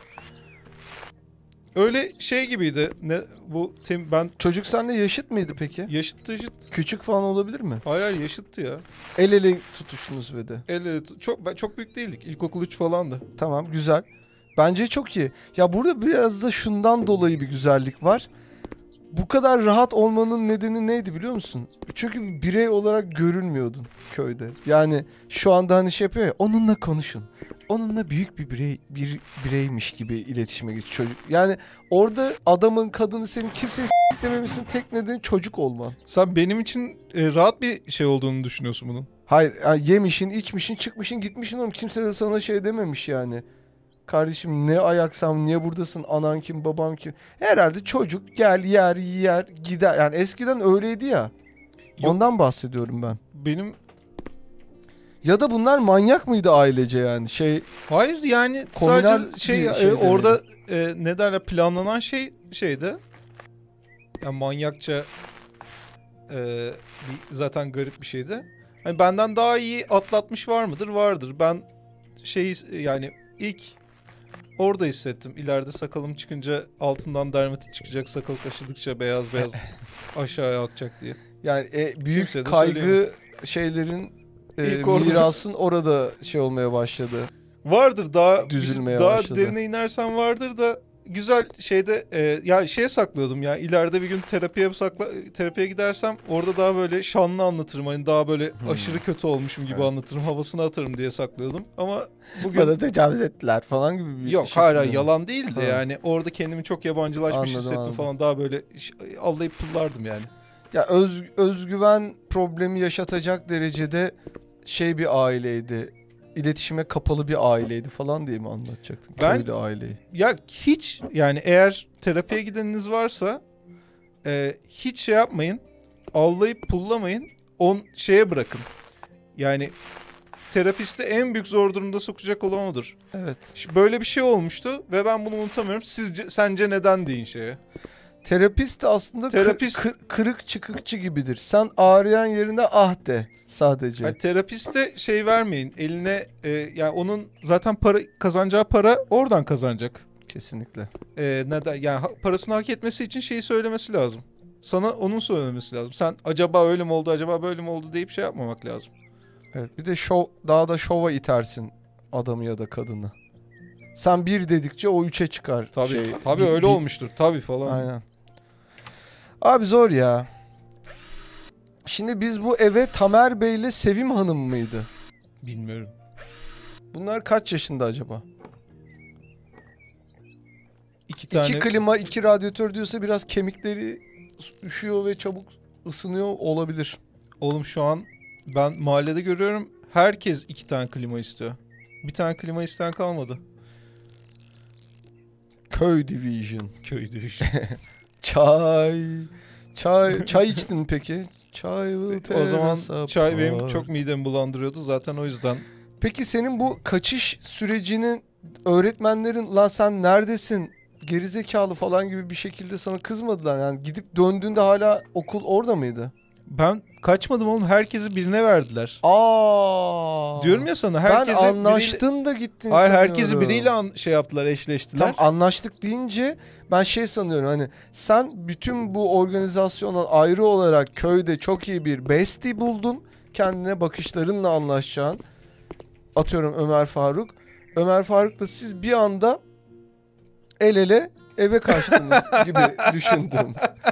Öyle şey gibiydi. Ne bu tem, ben Çocuk seninle yaşıt mıydı peki? yaşıttı yaşıt. Küçük falan olabilir mi? Hayır hayır yaşıttı ya. El ele tutuştunuz ve de. El ele tut- çok ben çok büyük değildik. İlkokul üç falandı. Tamam, güzel. Bence çok iyi. Ya burada biraz da şundan dolayı bir güzellik var. Bu kadar rahat olmanın nedeni neydi biliyor musun? Çünkü bir birey olarak görülmüyordun köyde. Yani şu anda hani şey yapıyor ya, onunla konuşun. Onunla büyük bir birey bir bireymiş gibi iletişime geç çocuk. Yani orada adamın kadını senin kimseyi s**lememesinin tek nedeni çocuk olman. Sen benim için e, rahat bir şey olduğunu düşünüyorsun bunun. Hayır yani yemişin, içmişin, çıkmışın, gitmişin oğlum. Kimse de sana şey dememiş yani. Kardeşim ne ayaksam, niye buradasın, anan kim, baban kim? Herhalde çocuk gel yer yer gider. Yani eskiden öyleydi ya. Yok. Ondan bahsediyorum ben. Benim Ya da bunlar manyak mıydı ailece yani şey. hayır yani Komünal sadece şey, bir e, şey orada e, ne derler planlanan şey şeydi. Yani manyakça e, bir, zaten garip bir şeydi. Hani benden daha iyi atlatmış var mıdır? Vardır. Ben şey yani ilk orada hissettim. İleride sakalım çıkınca altından dermatit çıkacak. Sakal kaşıdıkça beyaz beyaz aşağıya akacak diye. Yani e, büyük Kimse de kaygı söyleyemez. şeylerin e, İlk orada- mirasın orada şey olmaya başladı. Vardır daha Düzülmeye daha başladı. derine inersen vardır da güzel şeyde e, ya şeye saklıyordum ya ileride bir gün terapiye sakla terapiye gidersem orada daha böyle şanlı anlatırım hani daha böyle Hmm. aşırı kötü olmuşum gibi Evet. anlatırım havasını atarım diye saklıyordum ama bugün Bana tecavüz ettiler falan gibi bir yok şekilde hayır, hayır mi? yalan değil de Ha. yani orada kendimi çok yabancılaşmış Anladım, hissettim anladım. falan daha böyle ş- allayıp pullardım yani. Ya öz, özgüven problemi yaşatacak derecede şey bir aileydi. İletişime kapalı bir aileydi falan diye mi anlatacaktın? Ben- Köylü aileyi. Ya hiç yani eğer terapiye gideniniz varsa e, hiç şey yapmayın. Allayıp pullamayın. On şeye bırakın. Yani terapiste en büyük zor durumda sokacak olan odur. Evet. Ş- Böyle bir şey olmuştu ve ben bunu unutamıyorum. Sizce sence neden deyin şeye. Terapist de aslında Terapist- kır- kır- kırık çıkıkçı gibidir. Sen ağrıyan yerine ah de sadece. Yani terapiste şey vermeyin. Eline e, yani onun zaten para kazanacağı para oradan kazanacak. Kesinlikle. E, neden yani ha- parasını hak etmesi için şeyi söylemesi lazım. Sana onun söylemesi lazım. Sen acaba öyle mi oldu, acaba böyle mi oldu deyip şey yapmamak lazım. Evet, bir de şov, daha da şova itersin adamı ya da kadını. Sen bir dedikçe o üçe çıkar. Tabii Şey, tabii bir- öyle bir- olmuştur. Tabii falan. Aynen. Abi zor ya. Şimdi biz bu eve Tamer Bey'le Sevim Hanım mıydı? Bilmiyorum. Bunlar kaç yaşında acaba? İki tane İki klima, iki radyatör diyorsa biraz kemikleri üşüyor ve çabuk ısınıyor olabilir. oğlum şu an ben mahallede görüyorum. Herkes iki tane klima istiyor. Bir tane klima isteyen kalmadı. Köy Division. Köyde işte. Çay. Çay. Çay içtin mi peki? Çay. O zaman çay benim çok midemi bulandırıyordu zaten o yüzden. Peki senin bu kaçış sürecinin öğretmenlerin lan sen neredesin gerizekalı falan gibi bir şekilde sana kızmadılar. Yani gidip döndüğünde hala okul orada mıydı? Ben kaçmadım oğlum. Herkesi birine verdiler. Aa. Diyorum ya sana Ben herkesi anlaştım biriyle... da gittin Hayır sanıyorum. herkesi biriyle an- şey yaptılar, eşleştiler. Tam anlaştık deyince ben şey sanıyorum hani sen bütün bu organizasyondan ayrı olarak köyde çok iyi bir bestie buldun. Kendine bakışlarınla anlaşacağın. Atıyorum Ömer Faruk. Ömer Faruk'la siz bir anda el ele eve kaçtınız gibi düşündüm.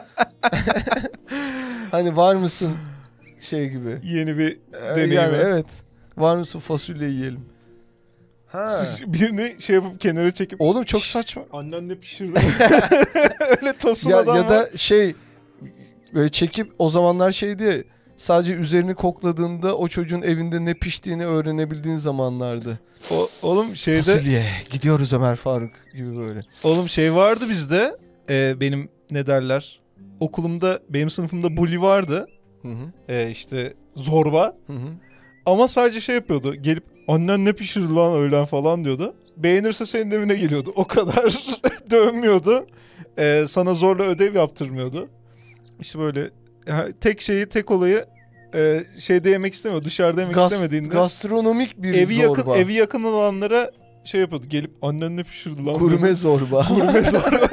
Hani var mısın şey gibi. Yeni bir Ee, deneyime. Yani evet. Var mısın fasulye yiyelim. Ha. Birini şey yapıp kenara çekip Oğlum çok saçma. annen ne pişirdi? Öyle tosun Ya, adam ya var. da şey böyle çekip o zamanlar şey diye sadece üzerini kokladığında o çocuğun evinde ne piştiğini öğrenebildiğin zamanlardı. O, oğlum şeyde Fasulye gidiyoruz Ömer Faruk gibi böyle. oğlum şey vardı bizde. E, benim ne derler? Okulumda benim sınıfımda bully vardı. Hı hı. E, işte zorba. Hı hı. Ama sadece şey yapıyordu. Gelip annen ne pişirdi lan öğlen falan diyordu. Beğenirse senin evine geliyordu. O kadar dövmüyordu. Ee, sana zorla ödev yaptırmıyordu. İşte böyle ha, tek şeyi tek olayı e, şeyde yemek istemiyor. Dışarıda yemek Gas- istemediğinde gastronomik bir evi zorba. yakın evi yakın olanlara şey yapıyordu. Gelip annen ne pişirdi lan? Gurme diyordu. zorba. Gurme zorba.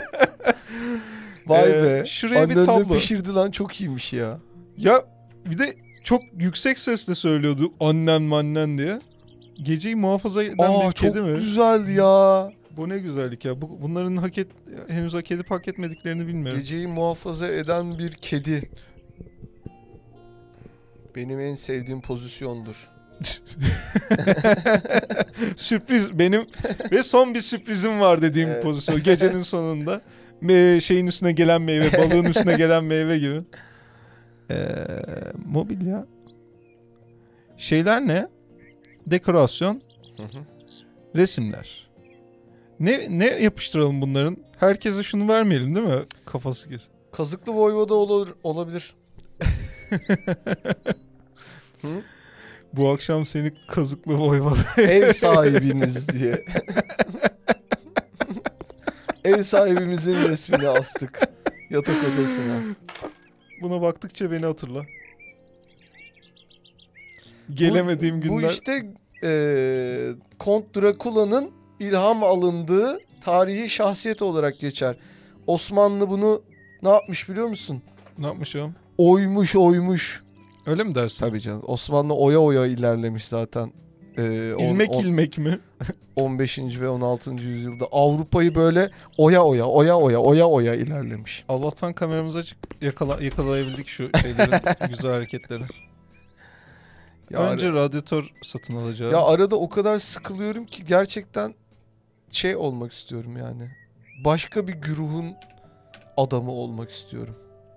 Vay Ee, be. şuraya bir Annen ne tablo. pişirdi lan çok iyiymiş ya. Ya bir de çok yüksek sesle söylüyordu annen annen diye. Geceyi muhafaza eden Aa bir çok kedi mi? güzel ya. Bu ne güzellik ya. Bu, bunların hak et, henüz hak edip hak etmediklerini bilmiyorum. Geceyi muhafaza eden bir kedi. Benim en sevdiğim pozisyondur. Sürpriz benim ve son bir sürprizim var dediğim Evet. pozisyon. Gecenin sonunda Me- şeyin üstüne gelen meyve, balığın üstüne gelen meyve gibi. Ee, mobilya. Şeyler ne? Dekorasyon, Hı hı. resimler. Ne ne yapıştıralım bunların? Herkese şunu vermeyelim değil mi? Kafası kes. Kazıklı Voyvoda olur, olabilir. Hı? Bu akşam seni kazıklı voyvoda. Ev sahibiniz diye. Ev sahibimizin resmini astık yatak odasına. Buna baktıkça beni hatırla. Gelemediğim bu, Bu günler. işte eee Kont Drakula'nın ilham alındığı tarihi şahsiyet olarak geçer. Osmanlı bunu ne yapmış biliyor musun? Ne yapmışım? Oymuş oymuş. Öyle mi dersin? Tabii canım. Osmanlı oya oya ilerlemiş zaten. Ee, on- İlmek on- ilmek mi? on beşinci ve on altıncı yüzyılda Avrupa'yı böyle oya oya oya oya oya oya ilerlemiş. Allah'tan kameramız açık. Yakala, yakalayabildik şu şeylerin güzel hareketleri. Ya, Önce ara- radyatör satın alacağım. ya arada o kadar sıkılıyorum ki gerçekten şey olmak istiyorum yani. Başka bir güruhun adamı olmak istiyorum.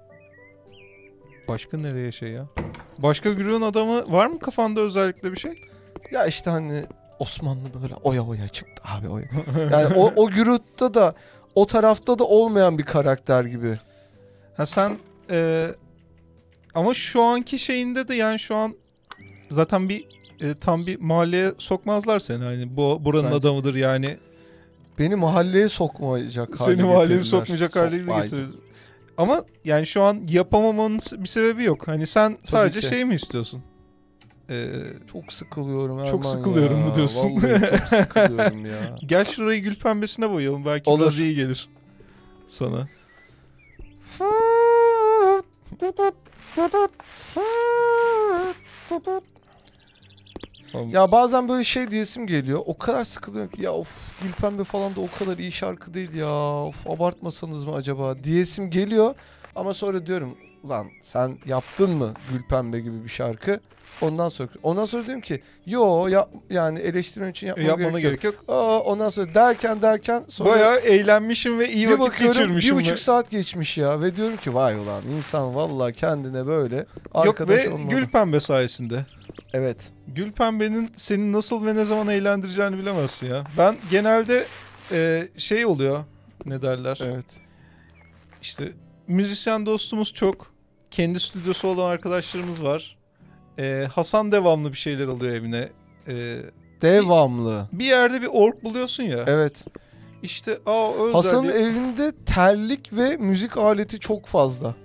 Başka nereye şey ya? Başka güruhun adamı var mı kafanda özellikle bir şey? Ya işte hani Osmanlı böyle oya oya çıktı abi oya. Yani o, o güruhta da o tarafta da olmayan bir karakter gibi. Ha sen e, ama şu anki şeyinde de yani şu an zaten bir e, tam bir mahalleye sokmazlar seni hani bu buranın Bence. adamıdır yani. Beni mahalleye sokmayacak hale Seni mahalleye getirdiler. sokmayacak hale de Sokmayacak. getirir. Ama yani şu an yapamamanın bir sebebi yok. Hani sen sadece ki. şey mi istiyorsun? Ee, Çok sıkılıyorum Erman Çok sıkılıyorum ya. mu diyorsun? Vallahi çok sıkılıyorum ya. Gel şurayı gül pembesine boyayalım. Belki Olur. biraz iyi gelir sana. Ya bazen böyle şey diyesim geliyor. O kadar sıkılıyorum ki ya of Gülpembe falan da o kadar iyi şarkı değil ya. Of abartmasanız mı acaba diyesim geliyor. Ama sonra diyorum ulan sen yaptın mı Gülpembe gibi bir şarkı? Ondan sonra ondan sonra diyorum ki yo ya, yani eleştirmen için yapmana, Yapmana gerek, gerek yok. yok. Aa, ondan sonra derken derken sonra Bayağı eğlenmişim ve iyi bir vakit bakıyorum bir geçirmişim. buçuk ve... saat geçmiş ya ve diyorum ki vay ulan insan vallahi kendine böyle Yok arkadaş ve olmalı. gül pembe sayesinde. Evet. Gül pembenin seni nasıl ve ne zaman eğlendireceğini bilemezsin ya. Ben genelde e, şey oluyor, ne derler? Evet. İşte müzisyen dostumuz çok. Kendi stüdyosu olan arkadaşlarımız var. E, Hasan devamlı bir şeyler alıyor evine. E, Devamlı. bir yerde bir org buluyorsun ya. Evet. İşte aa o Hasan'ın özelliği- evinde terlik ve müzik aleti çok fazla.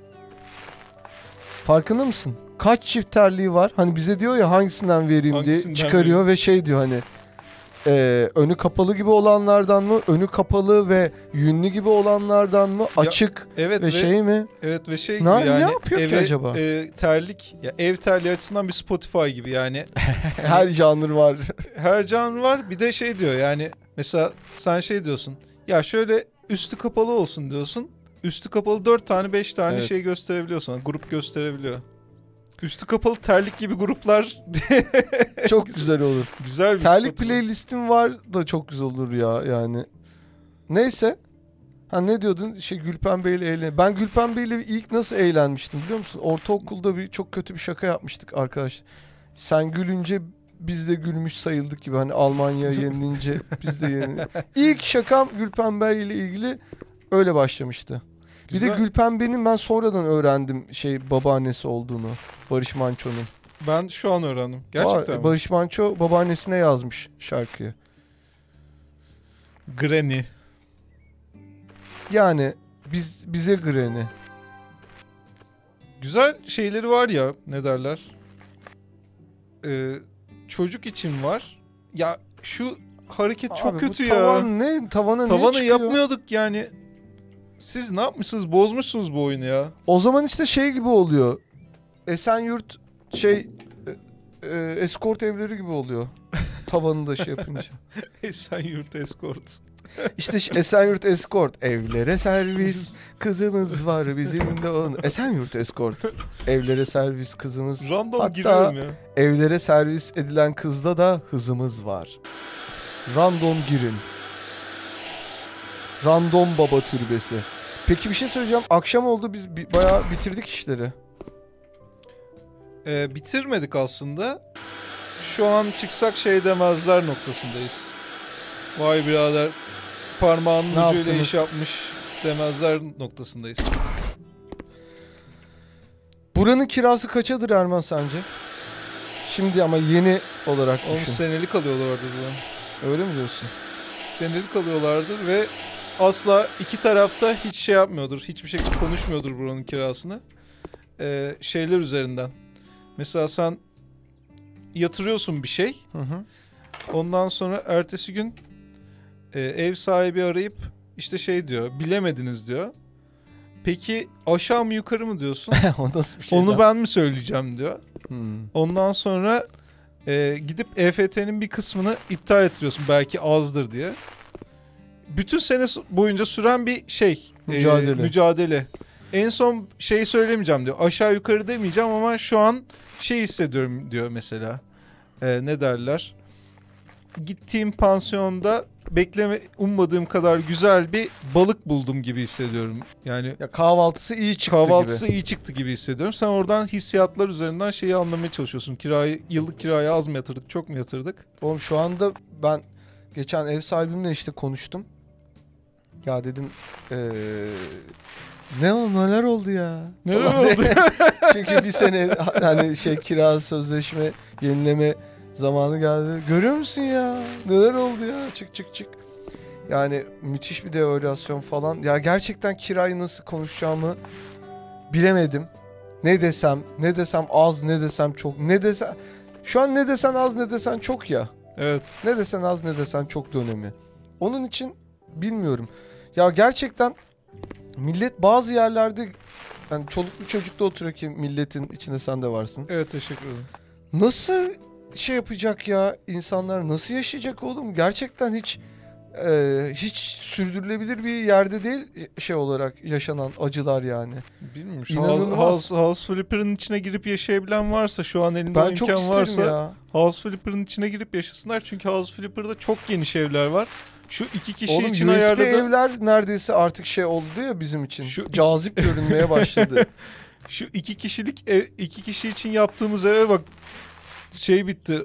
Farkında mısın? Kaç çift terliği var? Hani bize diyor ya hangisinden vereyim Hangisinden diye çıkarıyor vereyim? ve şey diyor hani e, önü kapalı gibi olanlardan mı? Önü kapalı ve yünlü gibi olanlardan mı? Açık evet ve, ve şey mi? evet ve şey Ne- gibi yani ne yapıyor ki eve, acaba? e, terlik ya ev terliği açısından bir Spotify gibi yani. Her janr var. Her can var. Bir de şey diyor yani mesela sen şey diyorsun. Ya şöyle üstü kapalı olsun diyorsun. Üstü kapalı dört tane beş tane Evet. şey gösterebiliyor sana. Grup gösterebiliyor. Üstü kapalı terlik gibi gruplar Çok güzel olur. güzel bir Terlik Spotify. playlistim var da çok güzel olur ya yani. Neyse. Ha ne diyordun? Şey Gülpembe ile eğlen. Ben Gülpembe ile ilk nasıl eğlenmiştim biliyor musun? Ortaokulda bir çok kötü bir şaka yapmıştık arkadaş. Sen gülünce biz de gülmüş sayıldık gibi. Hani Almanya yenilince biz de yenildik. İlk şakam Gülpembe ile ilgili öyle başlamıştı. Bir Güzel. de Gülpembe'nin ben sonradan öğrendim şey babaannesi olduğunu. Barış Manço'nun. Ben şu an öğrendim. Gerçekten Ba- mi? Barış Manço babaannesine yazmış şarkıyı. Granny. Yani biz bize Granny. Güzel şeyleri var ya ne derler. Ee, çocuk için var. Ya şu hareket çok Abi kötü bu ya. tavan ne? Tavana ne Tavanı çıkıyor? yapmıyorduk yani. Siz ne yapmışsınız? Bozmuşsunuz bu oyunu ya. O zaman işte şey gibi oluyor. Esenyurt şey e, e, eskort evleri gibi oluyor. Tavanı da şey yapınca. Esenyurt Escort. İşte ş- Esenyurt Eskort. Evlere servis. Kızımız var bizim de onun. Esenyurt Eskort. Evlere servis kızımız. Random Hatta- giriyorum ya. Evlere servis edilen kızda da hızımız var. Random girin. Random baba türbesi. Peki bir şey söyleyeceğim. Akşam oldu biz bi- bayağı bitirdik işleri. Ee, bitirmedik aslında. Şu an çıksak şey demezler noktasındayız. Vay birader parmağının Ne ucuyla yaptınız? iş yapmış demezler noktasındayız. Buranın kirası kaçadır Erman sence? Şimdi ama yeni olarak on düşün. senelik alıyorlardır bu. Öyle mi diyorsun? Senelik alıyorlardır ve asla iki tarafta hiç şey yapmıyordur. Hiçbir şekilde konuşmuyordur buranın kirasını. Ee, şeyler üzerinden. Mesela sen yatırıyorsun bir şey. Hı hı. Ondan sonra ertesi gün e, ev sahibi arayıp işte şey diyor. Bilemediniz diyor. Peki aşağı mı yukarı mı diyorsun? O nasıl bir şey? Onu lan? ben mi söyleyeceğim diyor. Hmm. Ondan sonra e, gidip E F T'nin bir kısmını iptal ettiriyorsun belki azdır diye. Bütün sene s- boyunca süren bir şey. e, Mücadele. mücadele. En son şey söylemeyeceğim diyor. Aşağı yukarı demeyeceğim ama şu an şey hissediyorum diyor mesela. E, ne derler? Gittiğim pansiyonda bekleme ummadığım kadar güzel bir balık buldum gibi hissediyorum. Yani Ya kahvaltısı iyi çıktı kahvaltısı gibi. iyi çıktı gibi hissediyorum. Sen oradan hissiyatlar üzerinden şeyi anlamaya çalışıyorsun. Kirayı, yıllık kiraya az mı yatırdık, çok mu yatırdık? Oğlum şu anda ben geçen ev sahibimle işte konuştum. Ya dedim eee ne o neler oldu ya? Neler Falan oldu? diye. Çünkü bir sene hani şey kira sözleşme yenileme zamanı geldi. Görüyor musun ya? Neler oldu ya? Çık çık çık. Yani müthiş bir devalüasyon falan. Ya gerçekten kirayı nasıl konuşacağımı bilemedim. Ne desem, ne desem az, ne desem çok, ne desem... Şu an ne desen az, ne desen çok ya. Evet. Ne desen az, ne desen çok dönemi. Onun için bilmiyorum. Ya gerçekten millet bazı yerlerde, yani çoluklu çocuklu oturuyor ki milletin içinde sen de varsın. Evet, teşekkür ederim. Nasıl şey yapacak ya, insanlar nasıl yaşayacak oğlum? Gerçekten hiç e, hiç sürdürülebilir bir yerde değil şey olarak yaşanan acılar yani. Bilmiyorum. İnanılmaz. House, House Flipper'ın içine girip yaşayabilen varsa, şu an elinde Ben o çok imkan isterim varsa ya. House Flipper'ın içine girip yaşasınlar. Çünkü House Flipper'da çok geniş evler var. Şu iki kişi Oğlum için U S B ayarladı. evler neredeyse artık şey oldu ya bizim için. Şu- Cazip görünmeye başladı. Şu iki kişilik ev, iki kişi için yaptığımız eve bak, şey bitti.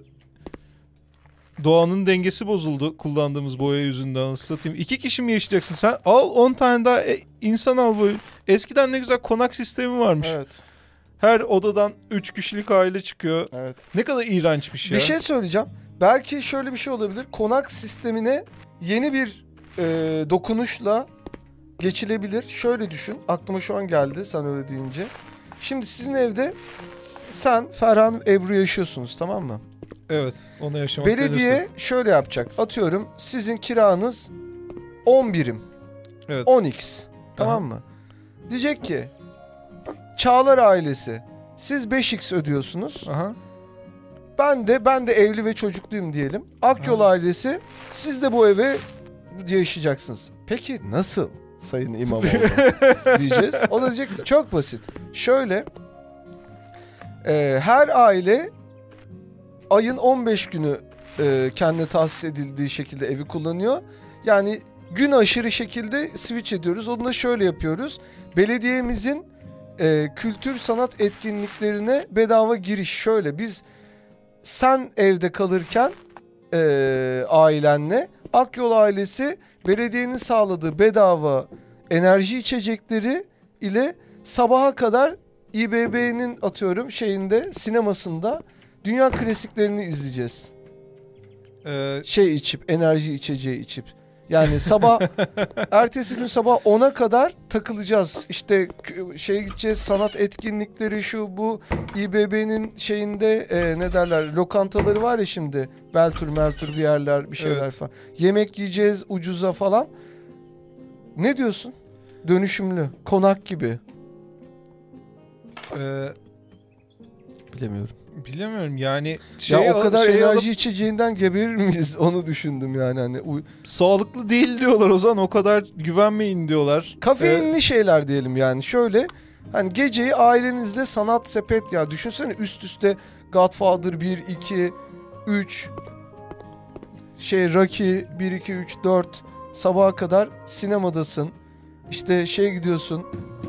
Doğanın dengesi bozuldu kullandığımız boya yüzünden, anasını satayım. İki kişi mi yaşayacaksın sen? Al on tane daha e, insan al böyle. Eskiden ne güzel konak sistemi varmış. Evet. Her odadan üç kişilik aile çıkıyor. Evet. Ne kadar iğrençmiş ya. Bir şey söyleyeceğim. Belki şöyle bir şey olabilir. Konak sistemine yeni bir e, dokunuşla geçilebilir. Şöyle düşün. Aklıma şu an geldi sen öyle deyince. Şimdi sizin evde sen, Ferhan, Ebru yaşıyorsunuz, tamam mı? Evet, onu yaşamak Belediye denirse. şöyle yapacak. Atıyorum sizin kiranız on birim. Evet. on x. Tamam Aha. mı? Diyecek ki Çağlar ailesi siz beş x ödüyorsunuz. Aha. Ben de ben de evli ve çocukluyum diyelim. Akyol Aha. ailesi siz de bu eve yaşayacaksınız. Peki nasıl Sayın İmamoğlu diyeceğiz. O da diyecek ki, çok basit. Şöyle e, her aile ayın on beş günü e, kendine tahsis edildiği şekilde evi kullanıyor. Yani gün aşırı şekilde switch ediyoruz. Onu da şöyle yapıyoruz. Belediyemizin e, kültür sanat etkinliklerine bedava giriş. Şöyle biz sen evde kalırken e, ailenle Akyol ailesi belediyenin sağladığı bedava enerji içecekleri ile sabaha kadar İ B B'nin atıyorum şeyinde sinemasında dünya klasiklerini izleyeceğiz. Ee, Şey içip, enerji içeceği içip. Yani sabah ertesi gün sabah ona kadar takılacağız. İşte k- şeye gideceğiz, sanat etkinlikleri şu bu İ B B'nin şeyinde e, ne derler lokantaları var ya şimdi. Beltur meltur bir yerler bir şeyler Evet. falan. Yemek yiyeceğiz ucuza falan. Ne diyorsun? Dönüşümlü, konak gibi. e, Bilemiyorum. bilemiyorum yani. Şey, ya o kadar şey enerji alıp- içeceğinden geberir miyiz? Onu düşündüm yani. Hani uy- sağlıklı değil diyorlar o zaman, o kadar güvenmeyin diyorlar. Kafeinli Ee, şeyler diyelim yani. Şöyle hani geceyi ailenizle sanat sepet ya düşünsene üst üste Godfather bir, iki, üç şey Rocky bir, iki, üç, dört sabaha kadar sinemadasın. İşte şey gidiyorsun.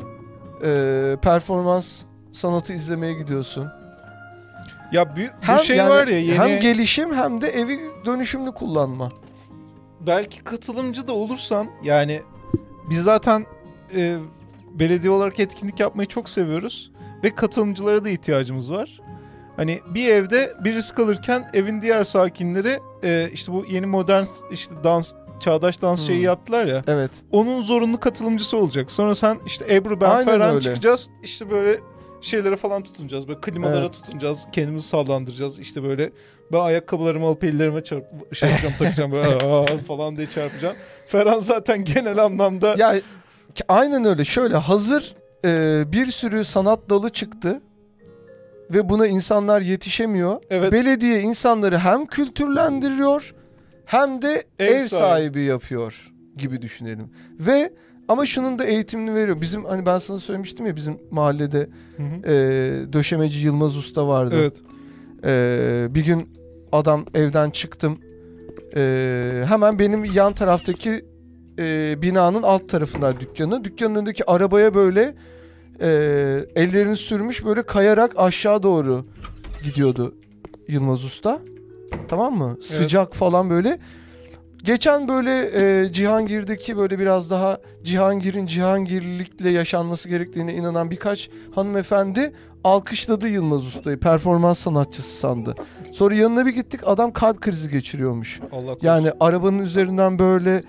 E, performans sanatı izlemeye gidiyorsun. ya bu, bu Hem şey yani var ya yeni, hem gelişim hem de evi dönüşümlü kullanma. belki katılımcı da olursan, yani biz zaten e, belediye olarak etkinlik yapmayı çok seviyoruz ve katılımcılara da ihtiyacımız var. Hani bir evde birisi kalırken evin diğer sakinleri e, işte bu yeni modern işte dans, çağdaş dans Hmm. şeyi yaptılar ya. Evet. Onun zorunlu katılımcısı olacak. Sonra sen işte Ebru, ben, Aynen Ferhan öyle. çıkacağız. İşte böyle şeylere falan tutunacağız. Böyle klimalara Evet. tutunacağız. Kendimizi sallandıracağız. İşte böyle ben ayakkabılarımı alıp ellerime çarp şey yapacağım, takacağım böyle "Aa!" falan diye çarpacağım. Ferhan zaten genel anlamda Ya ki- aynen öyle. Şöyle hazır e, bir sürü sanat dalı çıktı ve buna insanlar yetişemiyor. evet, Belediye insanları hem kültürlendiriyor hem de Ev ev, sahibi. sahibi yapıyor gibi düşünelim. Ve ama şunun da eğitimini veriyor. Bizim hani ben sana söylemiştim ya bizim mahallede Hı hı. e, döşemeci Yılmaz Usta vardı. evet. E, bir gün adam evden çıktım. E, hemen benim yan taraftaki e, binanın alt tarafında dükkanı. Dükkanın önündeki arabaya böyle e, ellerini sürmüş böyle kayarak aşağı doğru gidiyordu Yılmaz Usta. Tamam mı? Sıcak falan böyle. Geçen böyle e, Cihangir'deki böyle biraz daha Cihangir'in Cihangirlilikle yaşanması gerektiğine inanan birkaç hanımefendi alkışladı Yılmaz Usta'yı. Performans sanatçısı sandı. Sonra yanına bir gittik, adam kalp krizi geçiriyormuş. Allah korusun. Yani arabanın üzerinden böyle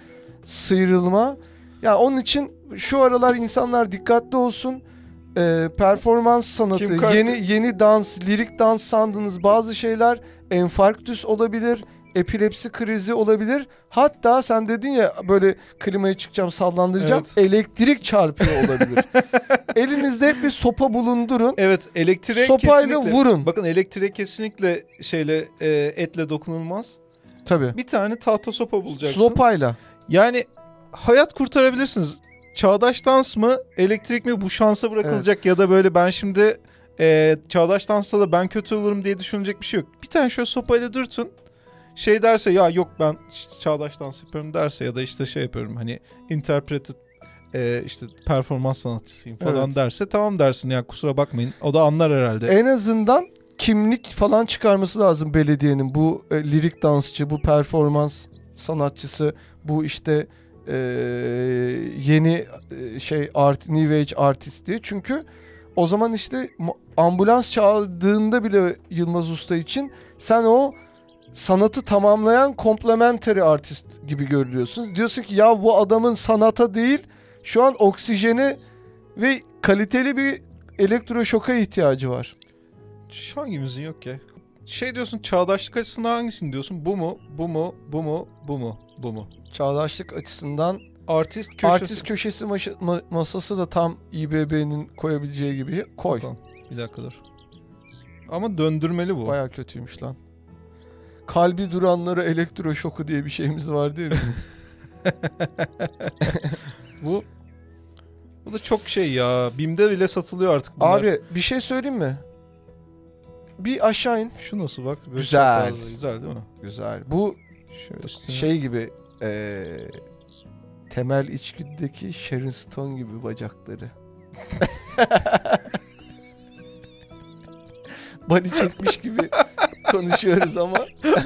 sıyrılma. Ya onun için şu aralar insanlar dikkatli olsun. Ee, performans sanatı, Kim Kar- yeni yeni dans, lirik dans sandığınız bazı şeyler enfarktüs olabilir, epilepsi krizi olabilir. Hatta sen dedin ya böyle klimaya çıkacağım, sallandıracağım. Evet. Elektrik çarpıyor olabilir. Elinizde hep bir sopa bulundurun. Evet, elektriğe Sopayla kesinlikle. vurun. Bakın elektriğe kesinlikle şeyle e, etle dokunulmaz. Tabii. Bir tane tahta sopa bulacaksın. Sopayla. Yani hayat kurtarabilirsiniz. Çağdaş dans mı, elektrik mi, bu şansa bırakılacak ya da böyle ben şimdi e, çağdaş dansta da ben kötü olurum diye düşünecek bir şey yok. Bir tane şöyle sopayla dürtün. Şey derse ya yok ben işte çağdaş dans yapıyorum derse ya da işte şey yapıyorum hani interpreted e, işte performans sanatçısıyım falan Evet. derse tamam dersin ya kusura bakmayın. O da anlar herhalde. En azından kimlik falan çıkarması lazım belediyenin. Bu e, lirik dansçı, bu performans sanatçısı, bu işte e, yeni e, şey art new age artist diye. Çünkü o zaman işte mu- ambulans çağırdığında bile Yılmaz Usta için sen o sanatı tamamlayan complementary artist gibi görülüyorsun. Diyorsun ki ya bu adamın sanata değil şu an oksijeni ve kaliteli bir elektroşoka ihtiyacı var. Hangimizin yok ya? Şey diyorsun çağdaşlık açısından hangisini diyorsun? Bu mu? Bu mu? Bu mu? Bu mu? Bu mu? Çağdaşlık açısından Artist köşesi. artist köşesi maşı- ma- masası da tam İBB'nin koyabileceği gibi koy. Bakalım. Bir dakika dur. Ama döndürmeli bu. Baya kötüymüş lan. Kalbi duranlara elektroşoku diye bir şeyimiz vardı ya bizim. Bu bu da çok şey ya. BİM'de bile satılıyor artık bunlar. Abi bir şey söyleyeyim mi? Bir aşağı in. Şu nasıl bak? Böyle Güzel. çaprazlı, güzel değil mi? Güzel. Bu Şöyle üstüne. şey gibi eee, temel içgüdüdeki Sharon Stone gibi bacakları. Body çekmiş gibi konuşuyoruz ama.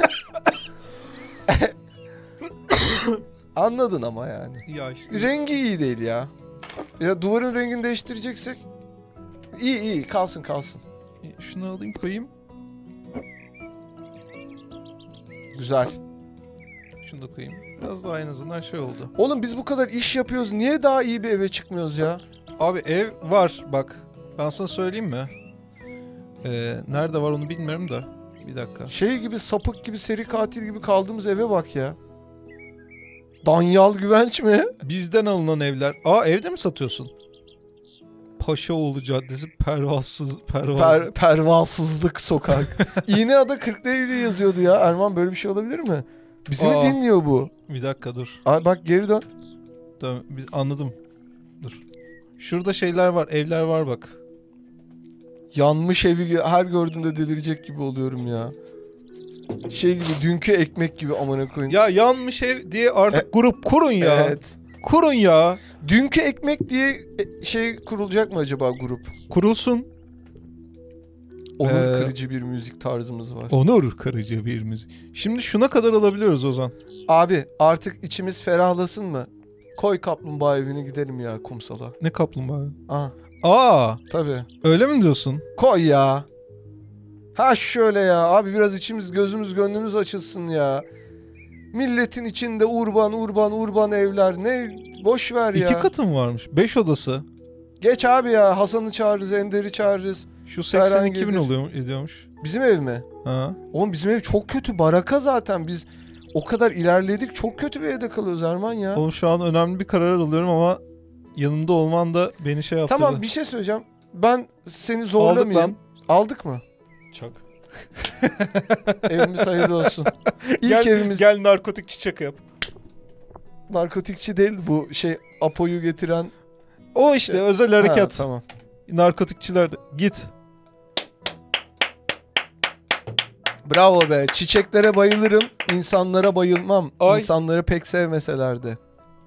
Anladın ama yani. Ya işte. Rengi iyi değil ya. Ya duvarın rengini değiştireceksek iyi iyi kalsın kalsın. Şunu alayım koyayım. Güzel. Şunu da koyayım. Biraz daha en azından şey oldu. Oğlum biz bu kadar iş yapıyoruz. Niye daha iyi bir eve çıkmıyoruz ya? Abi ev var bak. Ben sana söyleyeyim mi? Ee, nerede var onu bilmiyorum da. Bir dakika. Şey gibi sapık gibi seri katil gibi kaldığımız eve bak ya. Danyal Güvenç mi? Bizden alınan evler. Aa evde mi satıyorsun? Paşaoğlu Caddesi pervasız pervaz. Per, pervasızlık sokak. İğneada Kırklareli yazıyordu ya. Erman böyle bir şey olabilir mi? Bizi mi Aa. dinliyor bu? Bir dakika dur. Ay bak geri dön. Tamam, biz- anladım. Dur. Şurada şeyler var, evler var bak. Yanmış evi her gördüğümde delirecek gibi oluyorum ya. Şey gibi dünkü ekmek gibi amına koyayım. Ya yanmış ev diye artık grup kurun ya. Evet. Kurun ya. Dünkü ekmek diye e, şey kurulacak mı acaba grup? Kurulsun. Onur Ee, kırıcı bir müzik tarzımız var. Onur kırıcı bir müzik. Şimdi şuna kadar alabiliyoruz Ozan. Abi artık içimiz ferahlasın mı? Koy kaplumbağa evini gidelim ya kumsala. Ne kaplumbağa? Aha Aa, tabii. öyle mi diyorsun? Koy ya. Ha şöyle ya abi biraz içimiz gözümüz gönlümüz açılsın ya. Milletin içinde urban urban urban evler ne boş ver ya. İki katım varmış. Beş odası. Geç abi ya Hasan'ı çağırırız Ender'i çağırırız. Şu seksen iki bin gelir. oluyor, ediyormuş. Bizim ev mi? Ha. Oğlum bizim ev çok kötü baraka zaten biz o kadar ilerledik çok kötü bir evde kalıyoruz Erman ya. Oğlum şu an önemli bir karar alıyorum ama yanımda olman da beni şey yaptırdı. Tamam bir şey söyleyeceğim. Ben seni Aldık zorlamayayım. lan. Aldık mı? Çak. Evimiz hayırlı olsun. İlk Gel, evimiz gel narkotik çiçek yap. narkotikçi değil bu şey Apo'yu getiren. O işte özel harekat. Ha, tamam. Narkotikçiler de. Git. Bravo be. Çiçeklere bayılırım. İnsanlara bayılmam. Ay. İnsanları pek sevmeseler de.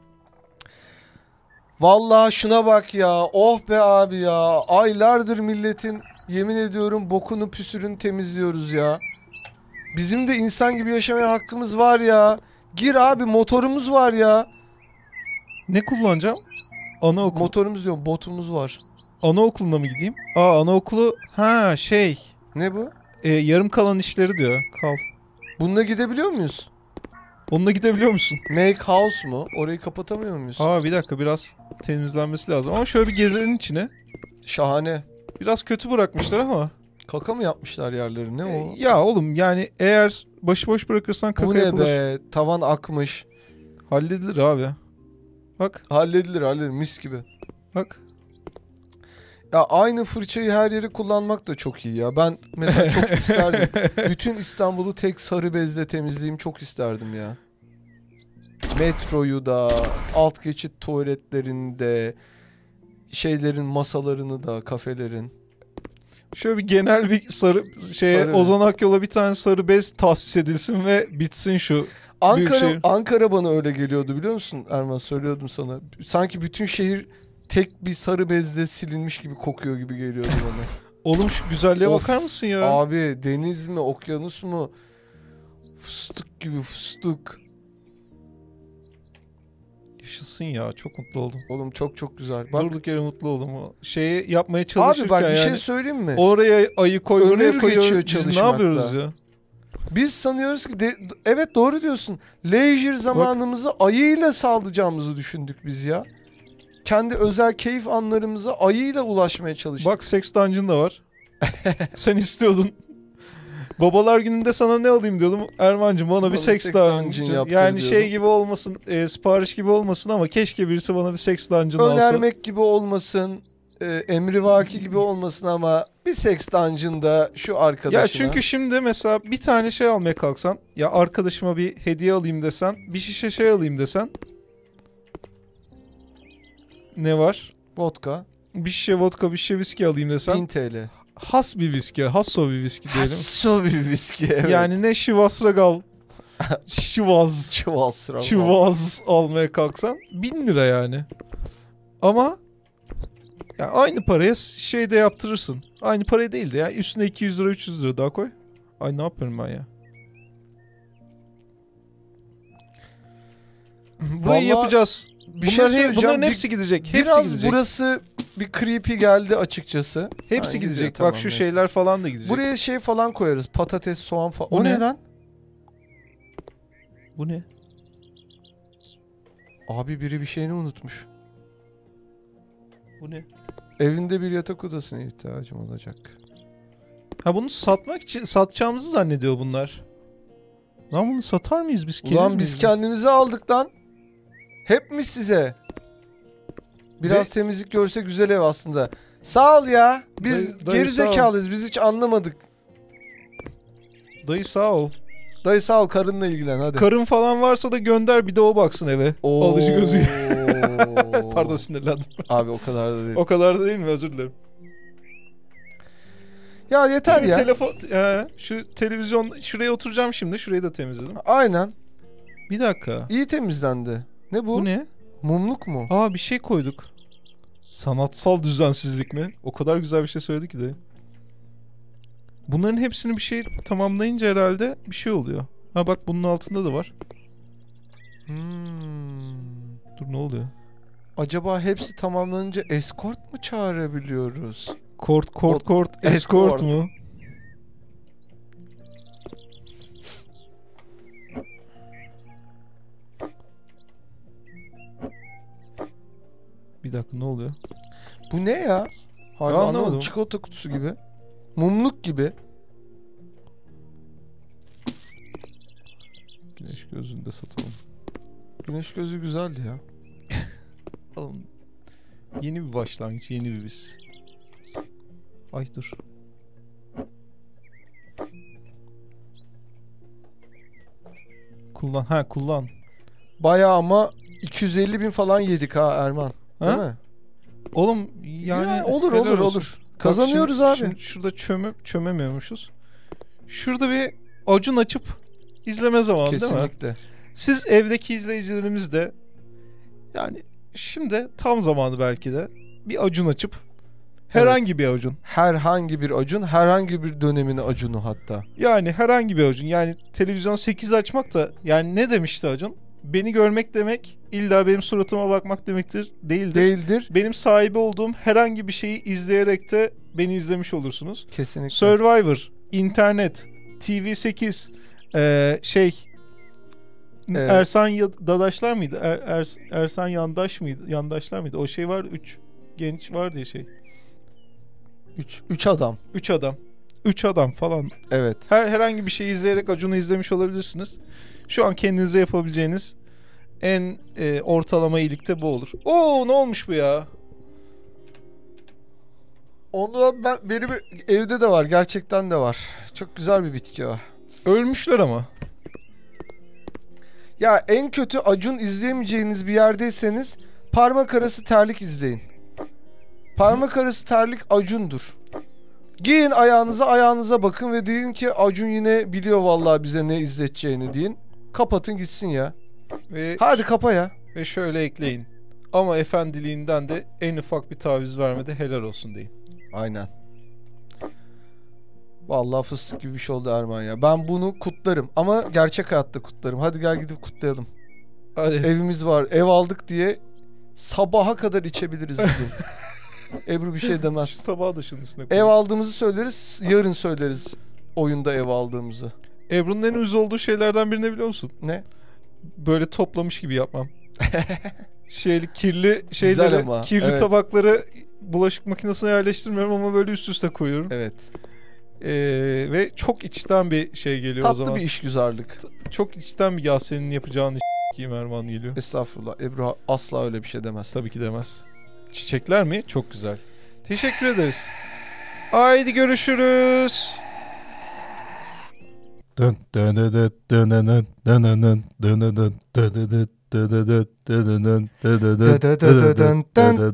Vallahi şuna bak ya. Oh be abi ya. Aylardır milletin yemin ediyorum bokunu püsürünü temizliyoruz ya. Bizim de insan gibi yaşamaya hakkımız var ya. Gir abi motorumuz var ya. Ne kullanacağım? Anaokul. Motorumuz diyorum botumuz var. Anaokuluna mı gideyim? Aa anaokulu. Ha şey. Ne bu? E, yarım kalan işleri diyor. Kal. Bununla gidebiliyor muyuz? Onunla gidebiliyor musun? Make house mu? Orayı kapatamıyor muyuz? Aa bir dakika, biraz temizlenmesi lazım. Ama şöyle bir gezelim içine. Şahane. Biraz kötü bırakmışlar ama. Kaka mı yapmışlar yerleri? Ne o? E, ya oğlum yani eğer başıboş bırakırsan Bu kaka ne yapılır. be? Tavan akmış. Halledilir abi. Bak Halledilir halledilir mis gibi. bak. Ya aynı fırçayı her yere kullanmak da çok iyi ya. Ben mesela çok isterdim. Bütün İstanbul'u tek sarı bezle temizleyeyim çok isterdim ya. Metroyu da, alt geçit tuvaletlerinde, şeylerin masalarını da, kafelerin. Şöyle bir genel bir sarı şeye Sarı. Ozan Akyol'a bir tane sarı bez tahsis edilsin ve bitsin şu. Ankara Büyükşehir. Ankara bana öyle geliyordu biliyor musun Erman, söylüyordum sana. Sanki bütün şehir tek bir sarı bezle silinmiş gibi kokuyor gibi geliyordu bana. Oğlum şu güzelliğe Of, bakar mısın ya? Abi deniz mi, okyanus mu? Fıstık gibi fıstık. Yaşasın ya, çok mutlu oldum. Oğlum çok çok güzel. Bak, Durduk yere mutlu oldum. O şeyi yapmaya abi çalışırken bak bir yani. şey söyleyeyim mi? Oraya ayı koy, Ömür buraya koyuyor. geçiyor Biz ne çalışmakta. yapıyoruz ya? Biz sanıyoruz ki de- evet doğru diyorsun. Leisure zamanımızı ayıyla sağlayacağımızı düşündük biz ya. Kendi özel keyif anlarımıza ayıyla ulaşmaya çalıştık. Bak Sex Dungeon da var. Sen istiyordun. Babalar gününde sana ne alayım diyordum. Ermancığım bana bir Bana Sex, Sex Dungeon. Dungeon yaptır Yani şey diyordum. gibi olmasın, e, sipariş gibi olmasın ama keşke birisi bana bir Sex Dungeon alsa. Önermek gibi olmasın, e, emrivaki gibi olmasın ama bir Sex Dungeon'da şu arkadaşına. Ya çünkü şimdi mesela bir tane şey almaya kalksan, ya arkadaşıma bir hediye alayım desen, bir şişe şey alayım desen. Ne var? Vodka Bir şişe vodka, bir şişe viski alayım desen. bin T L. Has bir viski, hasso bir viski diyelim. Hasso bir viski evet. Yani ne Chivas Regal, Chivas, Çivas. Chivas almaya kalksan bin lira yani. Ama ya aynı paraya şey de yaptırırsın. Aynı paraya değil de ya üstüne iki yüz lira üç yüz lira daha koy. Ay ne yapıyorum ben ya? Burayı Vallahi yapacağız. Bir Bunlar şey he- söyleyeceğim. bunların Bir- hepsi gidecek. Hepsi Biraz gidecek. burası bir creepy geldi açıkçası. Hepsi Ha, gidecek. gidiyor, Bak tamam, şu neyse. şeyler falan da gidecek. Buraya şey falan koyarız. Patates, soğan falan. Bu O ne? ne lan? Bu ne? Abi biri bir şeyini unutmuş. Bu ne? Evinde bir yatak odasına ihtiyacım olacak. Ha bunu satmak için satacağımızı zannediyor bunlar. Lan bunu satar mıyız biz? Keriz Ulan miyiz biz kendimize aldık lan. Hep mi size? Biraz Ve- temizlik görse güzel ev aslında. Sağ ol ya. Biz Dayı- dayı geri sağ ol. zekalıyız. Biz hiç anlamadık. Dayı sağ ol. Dayı sağ ol, karınla ilgilen hadi. Karın falan varsa da gönder, bir de o baksın eve. Oo. Alıcı gözü. Pardon, sinirlendim. Abi o kadar da değil. O kadar da değil mi? Özür dilerim. Ya yeter Bir ya. Telefon, He, şu televizyon, şuraya oturacağım şimdi. Şurayı da temizledim. Aynen. Bir dakika. İyi temizlendi. Ne bu? Bu ne? Mumluk mu? Aa bir şey koyduk. Sanatsal düzensizlik mi? O kadar güzel bir şey söyledi ki de. Bunların hepsini bir şey tamamlayınca herhalde bir şey oluyor. Ha bak bunun altında da var. Hmm. Dur ne oluyor? Acaba hepsi tamamlanınca escort mu çağırabiliyoruz? Kort kort O- kort escort. escort mu? Bir dakika ne oluyor? Bu ne ya? Hala Ben anlamadım. anlamadım. Çikolata kutusu gibi. Mumluk gibi. Güneş gözünde satalım. Güneş gözü güzeldi ya. Oğlum, yeni bir başlangıç, yeni bir biz. Ay dur. Kullan, ha kullan. Bayağı ama iki yüz elli bin falan yedik ha Erman. Değil Ha? mi? Oğlum yani Ya olur helal olur olsun. olur. Bak Kazanıyoruz şimdi- abi. Şimdi şurada çöme, çömemiyormuşuz. Şurada bir Acun açıp izleme zamanı değil mi? Kesinlikle. Siz evdeki izleyicilerimiz de yani şimdi tam zamanı belki de bir Acun açıp herhangi bir Acun. Herhangi bir Acun, herhangi bir dönemin Acun'u hatta. Yani herhangi bir Acun. Yani televizyon sekiz açmak da yani ne demişti Acun? Beni görmek demek illa benim suratıma bakmak demektir değildir. Değildir. Benim sahibi olduğum herhangi bir şeyi izleyerek de beni izlemiş olursunuz. Kesinlikle. Survivor, internet, T V sekiz, eee, şey Evet. Ersan ya- Dadaşlar mıydı? Er, Ers- Ersan Yandaş mıydı? Yandaşlar mıydı? O şey var, üç genç var diye şey. Üç, üç adam. Üç adam. Üç adam falan. Evet. Her herhangi bir şeyi izleyerek Acun'u izlemiş olabilirsiniz. Şu an kendinize yapabileceğiniz en e, ortalama iyilikte bu olur. Oo, ne olmuş bu ya? Ondan ben benim evde de var. Gerçekten de var. Çok güzel bir bitki o. Ölmüşler ama. Ya en kötü Acun izleyemeyeceğiniz bir yerdeyseniz parmak arası terlik izleyin. Parmak arası terlik Acun'dur. Giyin ayağınıza ayağınıza bakın ve deyin ki Acun yine biliyor vallahi bize ne izleteceğini deyin. Kapatın gitsin ya. Ve Hadi kapa ya. Ve şöyle ekleyin. Ama efendiliğinden de en ufak bir taviz vermedi, helal olsun deyin. Aynen. Vallahi fıstık gibi bir şey oldu Erman ya. Ben bunu kutlarım ama gerçek hayatta kutlarım. Hadi gel gidip kutlayalım. Hadi. Evimiz var. Ev aldık diye sabaha kadar içebiliriz bugün. Ebru bir şey demez. Şu tabağı da şunun üstüne Ev koyayım. aldığımızı söyleriz. Yarın söyleriz oyunda ev aldığımızı. Ebru'nun en uyuz olduğu şeylerden birini biliyor musun? Ne? Böyle toplamış gibi yapmam. Şeyli kirli Güzel şeyleri, ama, kirli evet. tabakları bulaşık makinesine yerleştirmiyorum ama böyle üst üste koyuyorum. Evet. Ee, ve çok içten bir şey geliyor o Tatlı zaman. bir işgüzarlık. Çok içten bir, ya senin yapacağın iş kim Erman geliyor. Estağfurullah. Ebru asla öyle bir şey demez. Tabii ki demez. Çiçekler mi? Çok güzel. Teşekkür ederiz. Haydi görüşürüz. Dın dın dın dın dın dın dın dın dın dın dın dın dın dın dın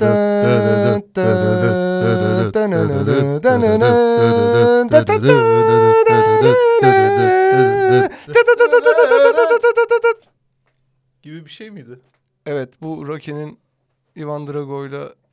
gibi bir şey miydi? Evet, bu Rocky'nin Ivan Drago'yla